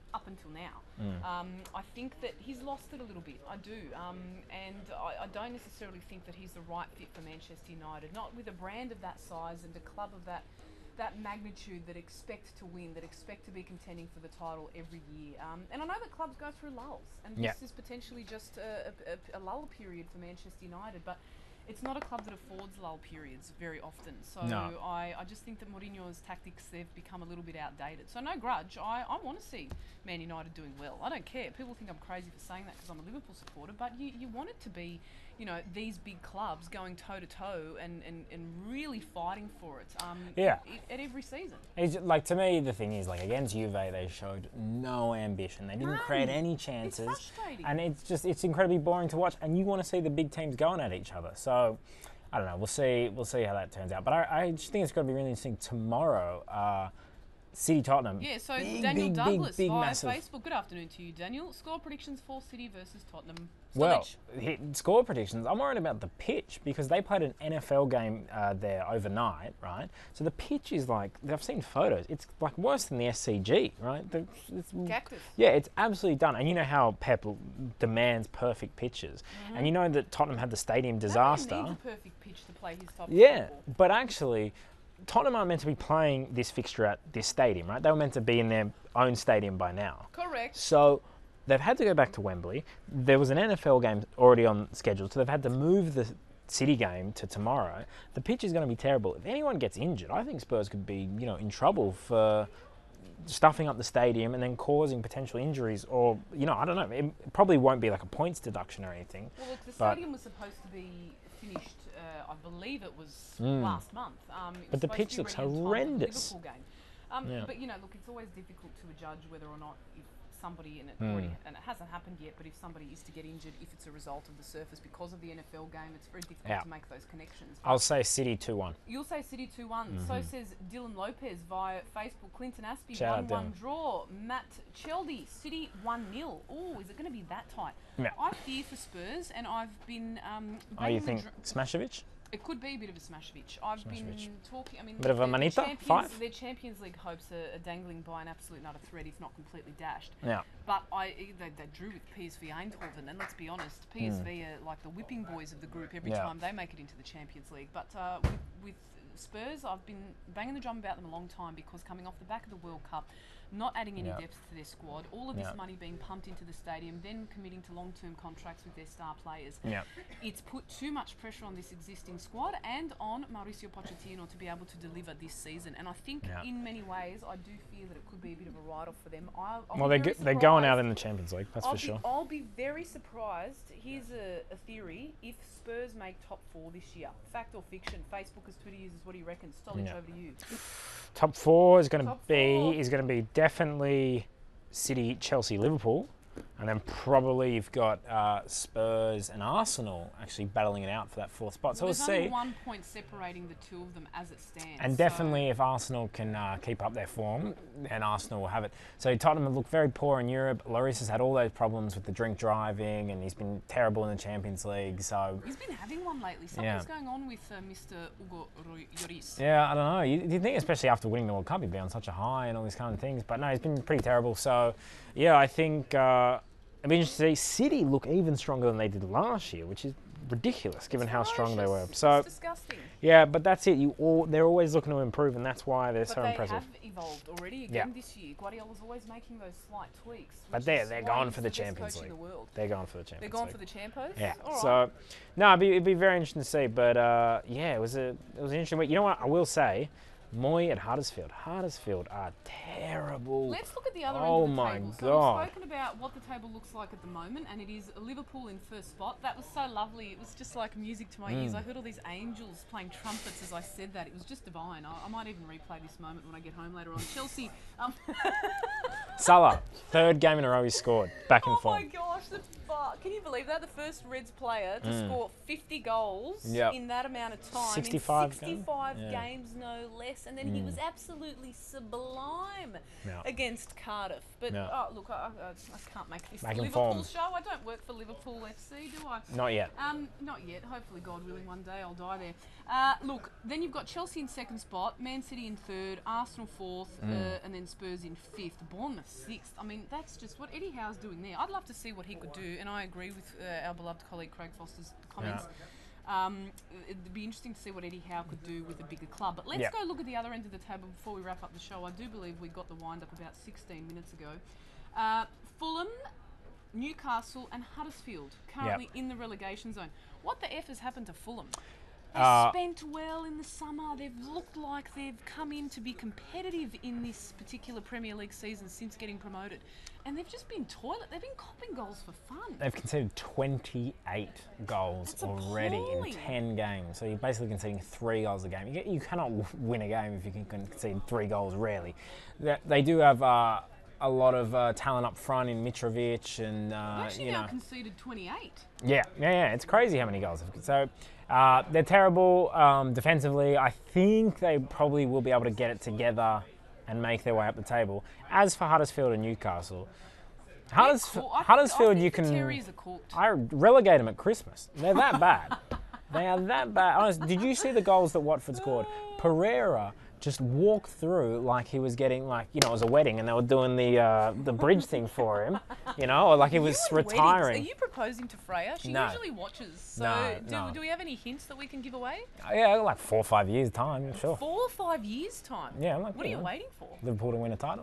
up until now. Mm. Um, I think that he's lost it a little bit. I do. Um, and I, I don't necessarily think that he's the right fit for Manchester United. Not with a brand of that size and a club of that that magnitude that expect to win, that expect to be contending for the title every year. Um, and I know that clubs go through lulls, and Yeah. this is potentially just a, a, a lull period for Manchester United, but it's not a club that affords lull periods very often. So No. I, I just think that Mourinho's tactics, they've become a little bit outdated. So no grudge. I, I want to see Man United doing well. I don't care. People think I'm crazy for saying that because I'm a Liverpool supporter, but you, you want it to be, you know, these big clubs going toe-to-toe and, and, and really fighting for it um, Yeah. at, at every season. It's, like, to me, the thing is, like, against Juve, they showed no ambition. They didn't None. create any chances. It's frustrating. And it's just, it's incredibly boring to watch. And you want to see the big teams going at each other. So, I don't know. We'll see. We'll see how that turns out. But I, I just think it's going to be really interesting tomorrow. Uh, City Tottenham. Yeah, so big, Daniel big, Douglas big, big, via massive. Facebook. Good afternoon to you, Daniel. Score predictions for City versus Tottenham. Well, Stolich. hit score predictions. I'm worried about the pitch because they played an N F L game uh, there overnight, right? So the pitch is like, I've seen photos. It's like worse than the S C G, right? The, it's, Cactus. Yeah, it's absolutely done. And you know how Pep demands perfect pitches. Mm-hmm. And you know that Tottenham had the stadium disaster. That man needs a perfect pitch to play his type Yeah, of football. but actually, Tottenham aren't meant to be playing this fixture at this stadium, right? They were meant to be in their own stadium by now. Correct. So they've had to go back to Wembley. There was an N F L game already on schedule, so they've had to move the City game to tomorrow. The pitch is going to be terrible. If anyone gets injured, I think Spurs could be, you know, in trouble for stuffing up the stadium and then causing potential injuries, or, you know, I don't know. It probably won't be like a points deduction or anything. Well, look, the but- stadium was supposed to be finished, uh, I believe it was Mm. last month. Um, it was But the supposed pitch to be looks ready in time for the horrendous. Liverpool game. Um, Yeah. But, you know, look, it's always difficult to judge whether or not if somebody, and it Mm. already, and it hasn't happened yet, but if somebody is to get injured, if it's a result of the surface because of the N F L game, it's very difficult Yeah. to make those connections. I'll say City two one. You'll say City two one. So says Dylan Lopez via Facebook. Clinton Aspie, Shout out one one Dylan. draw. Matt Cheldy, City one nil. Oh, is it going to be that tight? Yeah. I fear for Spurs, and I've been... Um, Oh, you banging the think dr- Smashovic? it could be a bit of a Smashovic. I've been Smashovic. talking... I mean, Bit of a their- their manita? Champions- Five? Their Champions League hopes are, are dangling by an absolute nut of thread, if not completely dashed. Yeah. But I they, they drew with P S V Eindhoven, and let's be honest, P S V are like the whipping boys of the group every Hmm. Yeah. time they make it into the Champions League. But uh, with, with Spurs, I've been banging the drum about them a long time because coming off the back of the World Cup, not adding any Yeah. depth to their squad, all of this Yeah. money being pumped into the stadium, then committing to long-term contracts with their star players. Yeah. It's put too much pressure on this existing squad and on Mauricio Pochettino to be able to deliver this season. And I think Yeah. in many ways, I do fear that it could be a bit of a write-off for them. I'll, I'll Well, be they're, very go- they're going out surprised. in the Champions League, that's I'll for be, sure. I'll be very surprised. Here's a, a theory. If Spurs make top four this year, fact or fiction, Facebookers, Twitter users, what do you reckon? Stolich, Yeah. over to you. Top four is going to Top be four. is going to be definitely City, Chelsea, Liverpool, and then probably you've got uh, Spurs and Arsenal actually battling it out for that fourth spot. So Well, we'll there's only see. one point separating the two of them as it stands. And so- definitely, if Arsenal can uh, keep up their form, then Arsenal will have it. So Tottenham have looked very poor in Europe. Lloris has had all those problems with the drink driving, and he's been terrible in the Champions League. So He's been having one lately. Something's Yeah. going on with uh, Mister Hugo Ro- Lloris. yeah, I don't know. You, you think, especially after winning the World Cup, he'd be on such a high and all these kind of things. But no, he's been pretty terrible. So yeah, I think uh, it'd be interesting to see City look even stronger than they did last year, which is ridiculous given how strong they were. Ferocious. So It's disgusting. yeah, but that's it. You all they're always looking to improve, and that's why they're But so they impressive. have evolved already again Yeah. this year. Guardiola's always making those slight tweaks. But which they're is they're why going he's for the best Champions coach League. in the world. They're going for the Champions They're going League. for the Champos? Yeah. All right. So, no, it'd be, it'd be very interesting to see. But uh, yeah, it was a it was an interesting week. You know what? I will say, Moy at Huddersfield. Huddersfield are terrible. Let's look at the other Oh end of the my table. So God. we've spoken about what the table looks like at the moment, and it is Liverpool in first spot. That was so lovely. It was just like music to my Mm. ears. I heard all these angels playing trumpets as I said that. It was just divine. I, I might even replay this moment when I get home later on. Chelsea. Um, Salah, third game in a row he scored. Back in oh my form. gosh, the, uh, Uh, can you believe that? The first Reds player to Mm. score fifty goals Yep. in that amount of time. sixty-five in sixty-five games? Yeah. games, no less. And then he was absolutely sublime Yeah. against Cardiff. But Yeah. oh, look, I, I, I can't make this Back in Liverpool form. show. I don't work for Liverpool F C, do I? Not yet. Um, not yet. Hopefully, God willing, one day I'll die there. Uh, look, then you've got Chelsea in second spot, Man City in third, Arsenal fourth, uh, and then Spurs in fifth, Bournemouth sixth. I mean, that's just what Eddie Howe's doing there. I'd love to see what he could do, and I agree with uh, our beloved colleague Craig Foster's comments. Um, it'd be interesting to see what Eddie Howe could do with a bigger club. But let's Yeah. go look at the other end of the table before we wrap up the show. I do believe we got the wind up about sixteen minutes ago. Uh, Fulham, Newcastle and Huddersfield currently Yep. in the relegation zone. What the F has happened to Fulham? They've Uh, spent well in the summer. They've looked like they've come in to be competitive in this particular Premier League season since getting promoted. And they've just been toilet. They've been copping goals for fun. They've conceded twenty-eight goals That's already appalling. in ten games. So you're basically conceding three goals a game. You, get, you cannot w- win a game if you can concede three goals, rarely. They, they do have uh, a lot of uh, talent up front in Mitrovic and, They've uh, actually you now know. conceded twenty-eight. Yeah, yeah, yeah. It's crazy how many goals. they've- So uh, they're terrible um, defensively. I think they probably will be able to get it together and make their way up the table. As for Huddersfield and Newcastle, Hudders- Cool. I Huddersfield, think you the can. Terriers are cooked. I relegate them at Christmas. They're that bad. They are that bad. Honest, did you see the goals that Watford scored? Pereira just walked through like he was getting, like, you know, it was a wedding and they were doing the uh, the bridge thing for him, you know, or like he was You and retiring. weddings. Are you proposing to Freya? She No. usually watches. So No, do, no. do we have any hints that we can give away? Yeah, like four or five years time, sure. Four or five years' time. Yeah, I'm like, What are you you know, waiting for? Liverpool to win a title.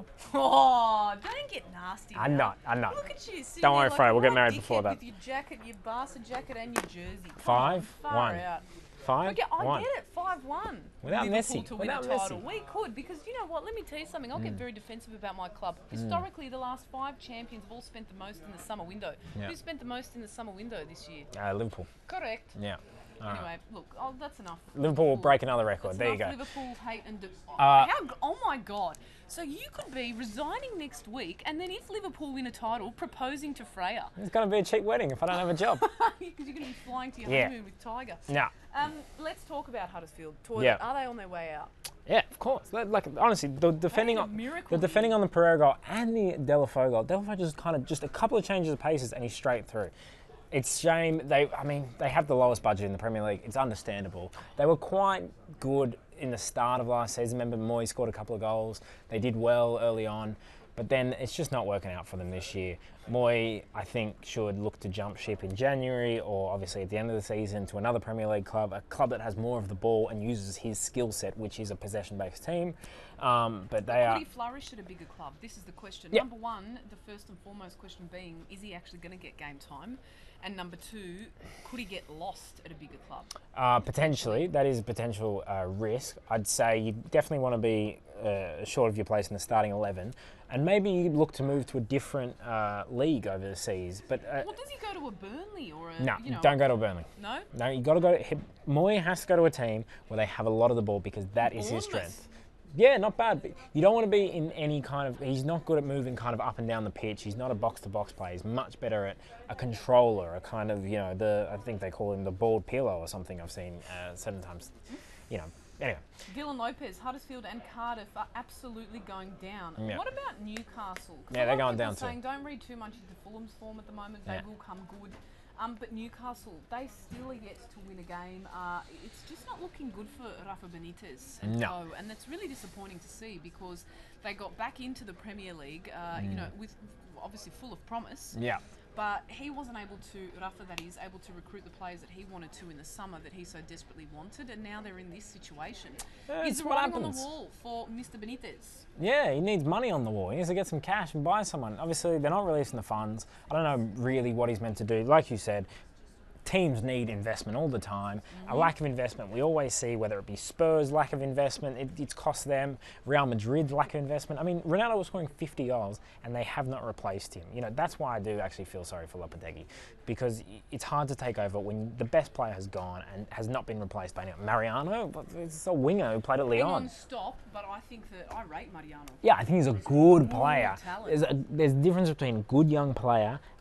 Oh, don't get nasty. I'm now. not, I'm not. Look at you. sitting Don't there worry, like Freya, a we'll get right married dickhead before that. With your jacket, your Barca jacket, and your jersey. Come Five, on, far one. out. Five, Okay, I one. get it. Five one. Without Liverpool Messi, to win without a title. Messi. We could, because you know what? Let me tell you something. I'll get Mm. very defensive about my club. Historically, the last five champions have all spent the most in the summer window. Yeah. Who spent the most in the summer window this year? Uh, Liverpool. Correct. Yeah. All right. Anyway, look, oh, that's enough. Liverpool will break another record. That's There you enough go. Liverpool hate and de- oh, Uh, how, g- oh my God! So you could be resigning next week, and then if Liverpool win a title, proposing to Freya It's going to be a cheap wedding if I don't have a job. because you're going to be flying to your Yeah. honeymoon with Tiger. Yeah. Um, let's talk about Huddersfield. Toilet. Yeah. Are they on their way out? Yeah, of course. Like, like, honestly, the defending a on miracle the defending on the Pereira goal and the Deulofeu goal. Deulofeu just kind of just a couple of changes of paces and he's straight through. It's shame they. I mean, they have the lowest budget in the Premier League. It's understandable. They were quite good in the start of last season. Remember, Moyes scored a couple of goals. They did well early on, but then it's just not working out for them this year. Moy, I think, should look to jump ship in January or obviously at the end of the season to another Premier League club, a club that has more of the ball and uses his skill set, which is a possession-based team. Um, but they Could are. he flourish at a bigger club? This is the question. Yeah. Number one, the first and foremost question being, is he actually going to get game time? And number two, could he get lost at a bigger club? Uh, potentially, that is a potential uh, risk. I'd say you definitely want to be uh, short of your place in the starting eleven, and maybe you look to move to a different uh, league overseas. But uh, Well, does he go to a Burnley or a? no, you know, don't go to Burnley. No. No, you got to go. To, he, Moy has to go to a team where they have a lot of the ball because that is his Bournemouth. strength. Yeah, not bad. But you don't want to be in any kind of. He's not good at moving kind of up and down the pitch. He's not a box-to-box player. He's much better at a controller, a kind of, you know, the. I think they call him the bald pillow or something. I've seen uh, certain times. You know. Anyway. Dylan Lopez, Huddersfield and Cardiff are absolutely going down. Yeah. What about Newcastle? 'Cause Yeah, a they're lot of going people down are too. saying don't read too much into Fulham's form at the moment. They Yeah. will come good. Um, but Newcastle, they still are yet to win a game. Uh, it's just not looking good for Rafa Benitez and No. co. And that's really disappointing to see because they got back into the Premier League, uh, you Mm. know, with obviously full of promise. Yeah. But he wasn't able to, Rafa that is, able to recruit the players that he wanted to in the summer that he so desperately wanted, and now they're in this situation. Yeah, Is it's the what writing on the happens. wall for Mister Benitez? Yeah, he needs money on the wall. He needs to get some cash and buy someone. Obviously, they're not releasing the funds. I don't know really what he's meant to do. Like you said, teams need investment all the time. Mm-hmm. A lack of investment, we always see, whether it be Spurs, lack of investment, it, it's cost them. Real Madrid, lack of investment. I mean, Ronaldo was scoring fifty goals and they have not replaced him. You know, that's why I do actually feel sorry for Lopetegui, because it's hard to take over when the best player has gone and has not been replaced by anyone. Mariano, it's a winger who played at Hang Lyon. on, stop, but I think that I rate Mariano. Yeah, I think he's a good player. talent. There's a there's a difference between good young player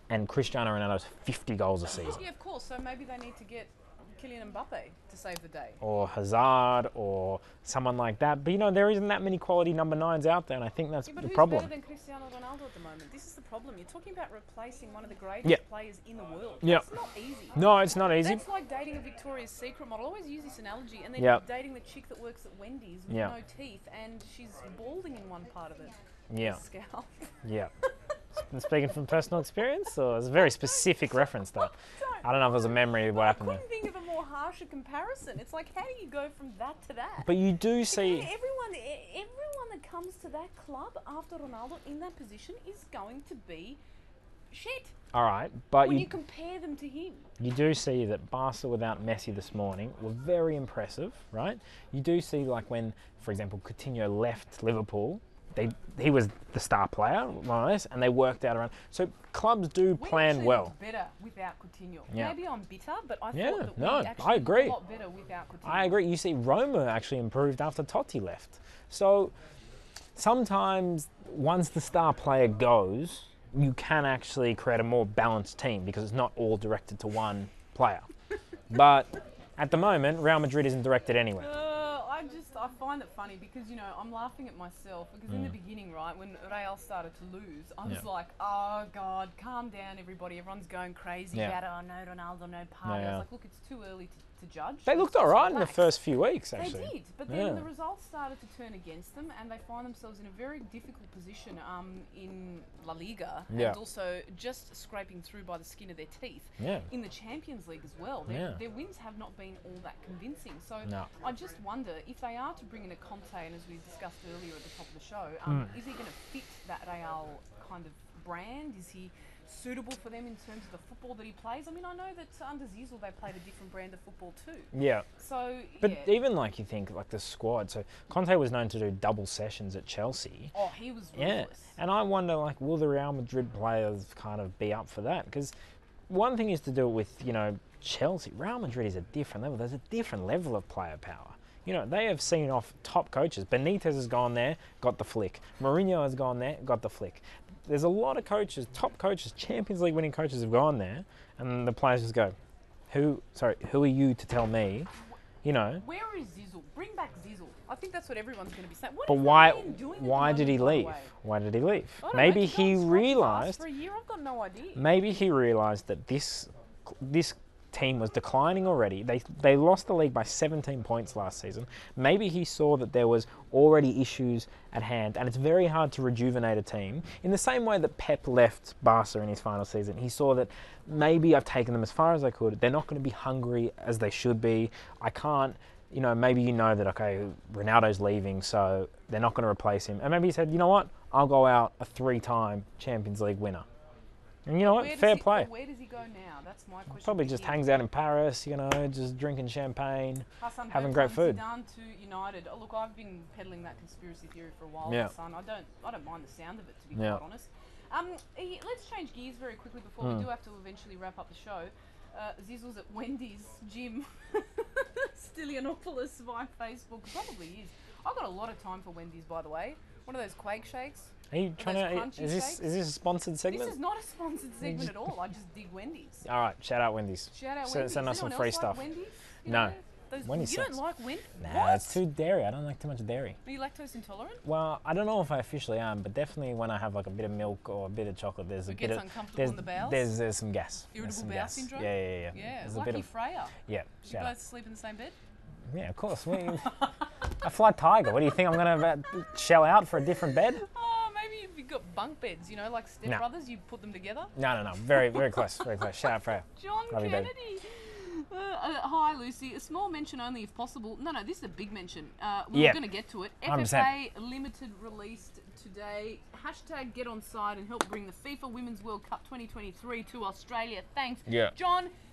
and Cristiano Ronaldo's fifty goals a season. Yeah, of course. So maybe they need to get Kylian Mbappe to save the day. Or Hazard, or someone like that. But, you know, there isn't that many quality number nines out there, and I think that's Yeah, but the who's problem. better than Cristiano Ronaldo at the moment? This is the problem. You're talking about replacing one of the greatest Yep. players in the world. Yep. It's not easy. No, it's not easy. That's like dating a Victoria's Secret model. I always use this analogy. And then Yep. dating the chick that works at Wendy's with Yep. no teeth, and she's balding in one part of it. Yeah. The scalp. Yeah. And speaking from personal experience, or it's a very specific reference, though. I don't know if it was a memory of what I happened couldn't there. think of a more harsher comparison. It's like, how do you go from that to that? But you do Because see. everyone, e- everyone that comes to that club after Ronaldo in that position is going to be shit. All right, but When you, you compare them to him. you do see that Barca without Messi this morning were very impressive, right? You do see, like, when, for example, Coutinho left Liverpool, they he was the star player, more or less, and they worked out around. So clubs do We plan actually well. looked better without Coutinho. Yeah. Maybe I'm bitter, but I Yeah, thought that no, we actually I agree. looked a lot better without Coutinho. I agree. You see, Roma actually improved after Totti left. So sometimes once the star player goes, you can actually create a more balanced team because it's not all directed to one player. But at the moment, Real Madrid isn't directed anywhere. Uh, I just, I find it funny because, you know, I'm laughing at myself because in the beginning, right, when Real started to lose, I was Yeah. like, oh, God, calm down, everybody. Everyone's going crazy Yeah. about, oh, no, Ronaldo, no party. I Yeah. was like, look, it's too early to, to judge. They Let's looked just all right in the relax. first few weeks, They actually. did, but then Yeah. the results started to turn against them, and they find themselves in a very difficult position um, in La Liga, Yeah. and also just scraping through by the skin of their teeth Yeah. in the Champions League as well. Their, Yeah. their wins have not been all that convincing. So No. I just wonder if they are to bring in a Conte, and as we discussed earlier at the top of the show, um, Mm. is he going to fit that Real kind of brand? Is he suitable for them in terms of the football that he plays? I mean, I know that under Zizou they played a different brand of football too. Yeah. So, But yeah. even like you think, like the squad. So Conte was known to do double sessions at Chelsea. Oh, he was Yeah, ruthless. and I wonder, like, will the Real Madrid players kind of be up for that? Because one thing is to do it with, you know, Chelsea. Real Madrid is a different level. There's a different level of player power. You know, they have seen off top coaches. Benitez has gone there, got the flick. Mourinho has gone there, got the flick. There's a lot of coaches, top coaches, Champions League winning coaches have gone there, and the players just go, "Who? Sorry, who are you to tell me?" You know. Where is Zizou? Bring back Zizou. I think that's what everyone's going to be saying. What But is that why? man doing at the Why did he moment, by the leave? way? Why did he leave? I don't know, Maybe did he go he and scratch his ass realised. for a year. I've got no idea. Maybe he realised that this this team was declining already. They they lost the league by seventeen points last season. Maybe he saw that there was already issues at hand, and it's very hard to rejuvenate a team. In the same way that Pep left Barca in his final season, he saw that maybe I've taken them as far as I could. They're not going to be hungry as they should be. I can't. You know, maybe you know that, okay, Ronaldo's leaving, so they're not going to replace him. And maybe he said, you know what, I'll go out a three-time Champions League winner. And you know what, Where does fair he- play. Where does he go now? That's my question. Probably to just him. hangs out in Paris, you know, just drinking champagne. Hassan having great food. Zidane to United. Oh, look, I've been peddling that conspiracy theory for a while, Yeah. my son. I don't, I don't mind the sound of it, to be Yeah. quite honest. Um, eh, let's change gears very quickly before Hmm. we do have to eventually wrap up the show. Uh, Zizou's at Wendy's gym. Stylianopoulos via Facebook. Probably is. I've got a lot of time for Wendy's, by the way. One of those quake shakes. Are you trying those to? crunchy Is this shakes? is this a sponsored segment? This is not a sponsored segment at all. I just dig Wendy's. All right, shout out Wendy's. Shout out Send- Wendy's. send us Does some anyone free else stuff. Like Wendy's? You No. know, those, Wendy's you sucks. don't like Wendy's? Nah, What? it's too dairy. I don't like too much dairy. Are you lactose intolerant? Well, I don't know if I officially am, but definitely when I have like a bit of milk or a bit of chocolate, there's a It bit gets of uncomfortable there's, in the bowels? there's there's some gas. There's Irritable some bowel gas. syndrome? Yeah, yeah, yeah. Yeah, There's a lucky bit of Freya. yeah. You Shout guys out. sleep in the same bed? Yeah, of course. We, I fly Tiger. What do you think I'm gonna uh, shell out for a different bed? Oh, maybe if you've got bunk beds, you know, like Step No. Brothers, you put them together. No, no, no. Very, very close. Very close. Shout out Freya. John Love you, babe. Kennedy. Uh, uh, hi, Lucy. A small mention only if possible. No, no, this is a big mention. Uh, we Yeah. We're going to get to it. one hundred F percent. F A Limited released today. Hashtag get on side and help bring the FIFA Women's World Cup twenty twenty-three to Australia. Thanks. Yeah. John,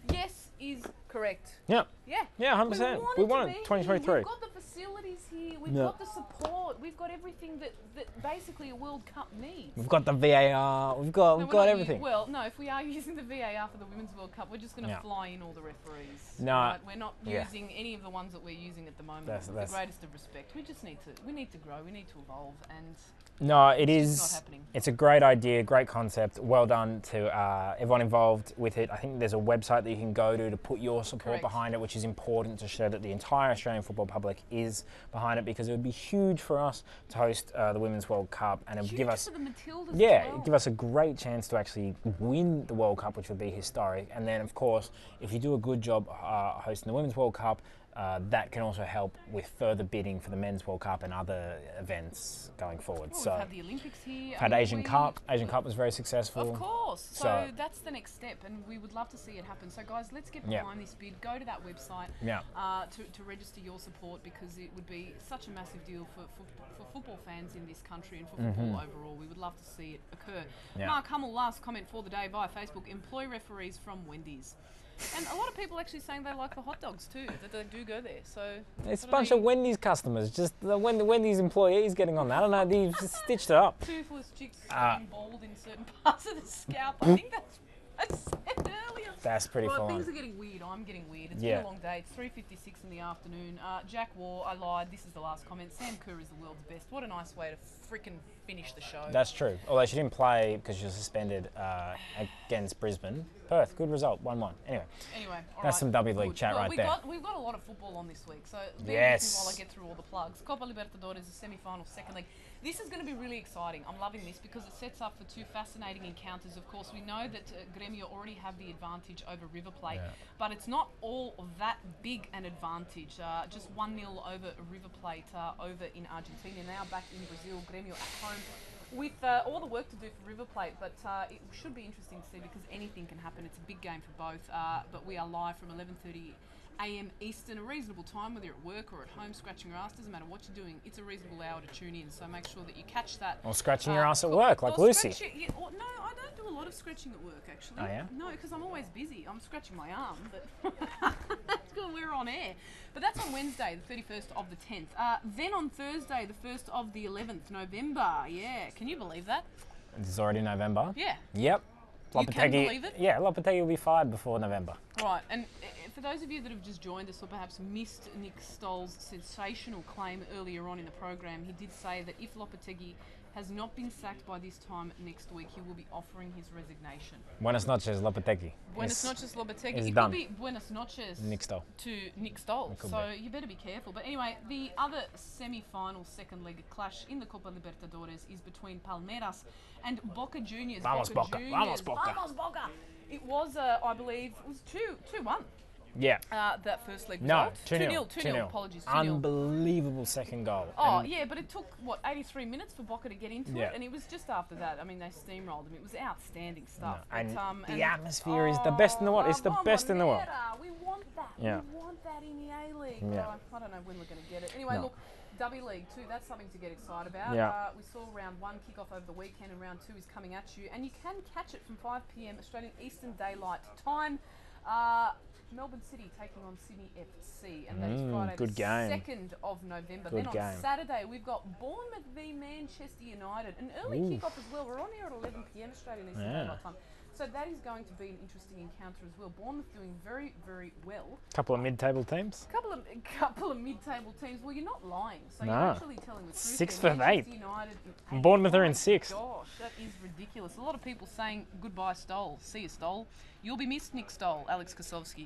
Yes is correct. Yeah. Yeah. Yeah, one hundred percent. We won it twenty twenty-three. We've got the facilities here. We've Yeah. got the support. We've got everything that, that basically a World Cup needs. We've got the V A R. We've got No, we've we're got not everything. u- well, no, if we are using the V A R for the Women's World Cup, we're just going to Yeah. fly in all the referees. No, right? We're not yeah. using any of the ones that we're using at the moment. That's- with that's- the greatest of respect. We just need to we need to grow. We need to evolve, and No, it it's is. just not happening. It's a great idea, great concept. Well done to uh, everyone involved with it. I think there's a website that you can go to to put your support Correct. behind it, which is important to show that the entire Australian football public is behind it, because it would be huge for us to host uh, the Women's World Cup, and it would Huge give us for the Matildas yeah, as well. it'd give us a great chance to actually win the World Cup, which would be historic. And then, of course, if you do a good job uh, hosting the Women's World Cup, uh, that can also help with further bidding for the Men's World Cup and other events going forward. Well, so, we've had the Olympics here. had I mean, Asian we- Cup. Asian Cup was very successful. Of course. So, So- that's the next step, and we would love to see it happen. So, guys, let's get Yeah. behind this bid. Go to that website Yeah. uh, to, to register your support, because it would be such a massive deal for, for, for football fans in this country and for football overall. We would love to see it occur. Mm-hmm. Yeah. Mark Hummel, last comment for the day via Facebook: employ referees from Wendy's. And a lot of people actually saying they like the hot dogs too, that they do go there. So It's I a don't bunch know, of Wendy's customers, just the Wen- Wendy's employees getting on that. I don't know, they've just stitched it up. toothless chicks Uh, getting bald in certain parts of the scalp. I think that's what I said earlier. That's pretty Well, full things on. are getting weird. I'm getting weird. It's Yeah. been a long day. It's three fifty-six in the afternoon. Uh, Jack War, I lied. This is the last comment. Sam Kerr is the world's best. What a nice way to frickin' finish the show. That's true. Although she didn't play because she was suspended uh, against Brisbane. Perth, good result, one one. Anyway, Anyway, all That's right, some W League good. chat well, right we there. Got, we've got a lot of football on this week, so bear Yes. with me while I get through all the plugs. Copa Libertadores, the semi-final, second leg. This is going to be really exciting. I'm loving this because it sets up for two fascinating encounters. Of course, we know that uh, Gremio already have the advantage over River Plate, Yeah. but it's not all of that big an advantage. Uh, just one nil over River Plate uh, over in Argentina. Now back in Brazil, Gremio at home with uh, all the work to do for River Plate, but uh, it should be interesting to see because anything can happen. It's a big game for both, uh, but we are live from eleven thirty a m Eastern, a reasonable time, whether you're at work or at home scratching your ass, doesn't matter what you're doing, it's a reasonable hour to tune in, so make sure that you catch that. or scratching your Uh, ass at co- work, like or Lucy. scratch your- yeah, or- no, I don't do a lot of scratching at work, actually. Oh, yeah? No, because I'm always busy. I'm scratching my arm, but that's good, we're on air. But that's on Wednesday, the thirty-first of the tenth. Uh, then on Thursday, the first of the eleventh, November. Yeah, can you believe that? It's already November. Yeah. Yep. You can believe it? Yeah, Lopetegui will be fired before November. Right, and uh, for those of you that have just joined us or perhaps missed Nick Stoll's sensational claim earlier on in the program, he did say that if Lopetegui has not been sacked by this time next week, he will be offering his resignation. Buenas noches, Lopetegui. Buenas It's- noches, Lopetegui. it's It done. could be buenas noches Nick Stoll. to Nick Stoll, could so be. you better be careful. But anyway, the other semi-final second leg clash in the Copa Libertadores is between Palmeiras and Boca Juniors. Vamos, Boca. Juniors. Vamos, Boca. Vamos, Boca. It was, uh, I believe, it was two, two, one. Yeah. Uh, that first leg No, result. two nil. nil, two nil, apologies, two nil. Unbelievable second goal. Oh, And yeah, but it took, what, eighty-three minutes for Boca to get into Yeah. it, and it was just after that. I mean, they steamrolled him. It was outstanding stuff. No, and but, um, the atmosphere is the best in the world. It's the La best in the world. Bombonera. We want that. Yeah. We want that in the A-League. Yeah. Uh, I don't know when we're going to get it. Anyway, No. look, W League two, that's something to get excited about. Yeah. Uh, we saw round one kick off over the weekend, and round two is coming at you. And you can catch it from five p m Australian Eastern Daylight Time. Uh, Melbourne City taking on Sydney F C, and that is Mm, Friday, good the game. second of November. Good then on game. Saturday, we've got Bournemouth v Manchester United. An early Oof. kick-off as well. We're on here at eleven p m Australian Eastern Yeah. Daylight Time. So that is going to be an interesting encounter as well. Bournemouth doing very, very well. couple of mid-table teams. Couple of a couple of mid-table teams. Well, you're not lying. So No. you're actually telling the truth. Sixth there. of Manchester eight. United in eighth. Bournemouth are in My sixth. Gosh, that is ridiculous. A lot of people saying goodbye, Stoll. See you, Stoll. You'll be missed, Nick Stoll. Alex Kosovsky.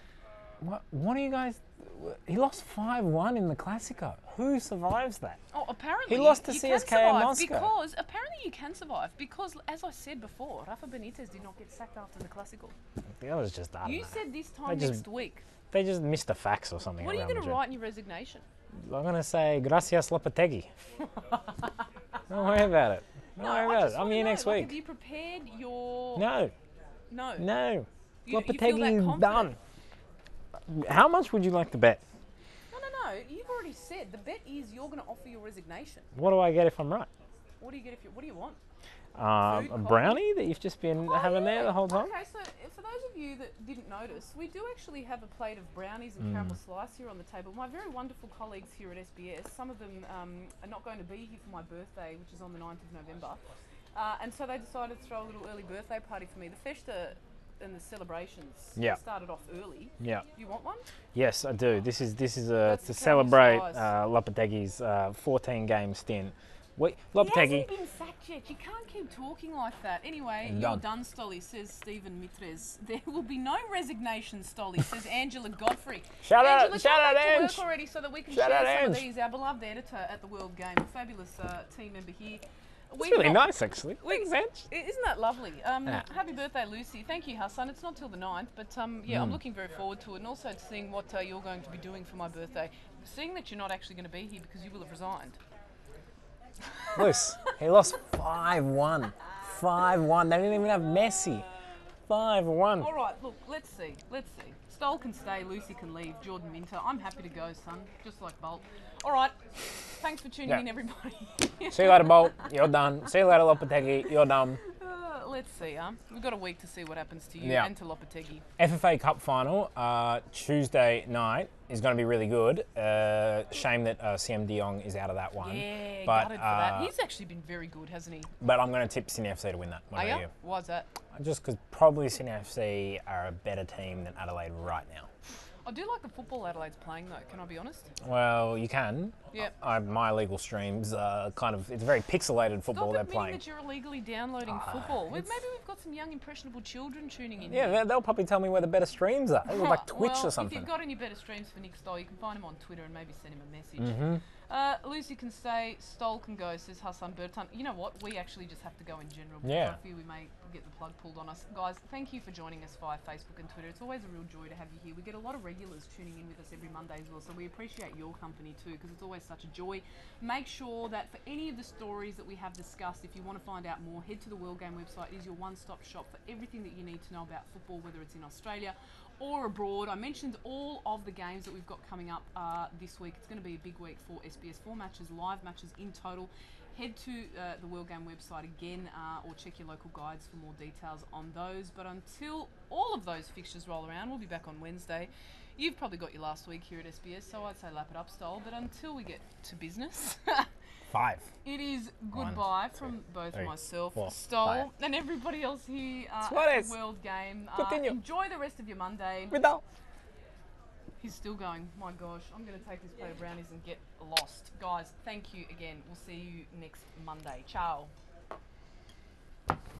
What, what are you guys... He lost five one in the Clasico. Who survives that? Oh, apparently He lost to you C can S K A survive Moscow. because apparently you can survive because, as I said before, Rafa Benitez did not get sacked after the Clasico. The others just... I don't You know. said this time just- next week. They just missed the facts or something. What are you around going to Madrid. write in your resignation? I'm going to say, gracias Lopetegui. Don't worry about it. Don't worry I about just it. I'm wanna here know, next like, week. Have you prepared your? No, No. no. You- you feel that Lopetegui is confident? done. How much would you like to bet? No, no, no. You've already said the bet is you're going to offer your resignation. What do I get if I'm right? What do you get if you? What do you want? Uh, Food, a coffee? brownie that you've just been Oh, having yeah. there the whole time? Okay, so uh, for those of you that didn't notice, we do actually have a plate of brownies and Mm. caramel slice here on the table. My very wonderful colleagues here at S B S, some of them um, are not going to be here for my birthday, which is on the ninth of November. Uh, and so they decided to throw a little early birthday party for me. The festa and the celebrations Yeah. started off early. Yeah. Do you want one? Yes, I do. This is this is a That's to the caramel celebrate slice. uh, Lopetegui's uh, fourteen game stint. We, He Lopetegui. hasn't been sacked yet. You can't keep talking like that. Anyway, I'm you're done. done, Stolly, says Stephen Mitres. There will be no resignation, Stolly, says Angela Godfrey. Shout out- Angela, shout come out, back to Ange. work already so that we can Shout share out, some of Ange. these. Our beloved editor at the World Game, a fabulous uh, team member here. It's really nice, actually. We, Thanks, Ange. isn't that lovely? Um, Yeah. Happy birthday, Lucy. Thank you, Hassan. It's not till the ninth, but um, yeah, I'm Mm. looking very forward to it, and also to seeing what uh, you're going to be doing for my birthday. Seeing that you're not actually going to be here because you will have resigned. Luce, he lost five one. five one. They didn't even have Messi. five one. All right, look, let's see. Let's see. Stoll can stay, Lucy can leave. Jordan Minter, I'm happy to go, son. Just like Bolt. All right. Thanks for tuning Yeah. in, everybody. See you later, Bolt. You're done. See you later, Lopetegui. You're done. Uh, let's see, huh? We've got a week to see what happens to you Yeah. and to Lopetegui. F F A Cup final uh, Tuesday night is going to be really good. Uh, shame that uh, C M De Jong is out of that one. Yeah, but gutted for uh, that. He's actually been very good, hasn't he? but I'm going to tip Sydney F C to win that. What Are about you? you? Why's that? Just because probably Sydney F C are a better team than Adelaide right now. I do like the football Adelaide's playing, though, can I be honest? Well, you can. Yeah. I, my illegal streams uh, kind of, it's very pixelated football Stop they're admitting playing. that you're illegally downloading Ah, football. Well, it's- maybe we've got some young, impressionable children tuning in. Yeah, here. they- they'll probably tell me where the better streams are. It was like Twitch well, or something. If you've got any better streams for Nick Stoll, you can find him on Twitter and maybe send him a message. Mhm. Uh, Lucy can stay, Stoll can go, says Hassan Bertan. You know what? We actually just have to go in general. Because Yeah. I fear we may get the plug pulled on us. Guys, thank you for joining us via Facebook and Twitter. It's always a real joy to have you here. We get a lot of regulars tuning in with us every Monday as well, so we appreciate your company too, because it's always such a joy. Make sure that for any of the stories that we have discussed, if you want to find out more, head to the World Game website. It is your one-stop shop for everything that you need to know about football, whether it's in Australia or abroad. I mentioned all of the games that we've got coming up uh, this week. It's going to be a big week for S B S. Four matches, live matches in total. Head to uh, the World Game website again uh, or check your local guides for more details on those. But until all of those fixtures roll around, we'll be back on Wednesday. You've probably got your last week here at S B S, so I'd say lap it up, Stoll. But until we get to business, Five. it is One, goodbye two, from both three, myself, four, Stoll, five. and everybody else here uh, Suarez. at the World Game. Uh, Coutinho. enjoy the rest of your Monday. Vidal. He's still going. My gosh, I'm going to take this plate of brownies and get lost. Guys, thank you again. We'll see you next Monday. Ciao.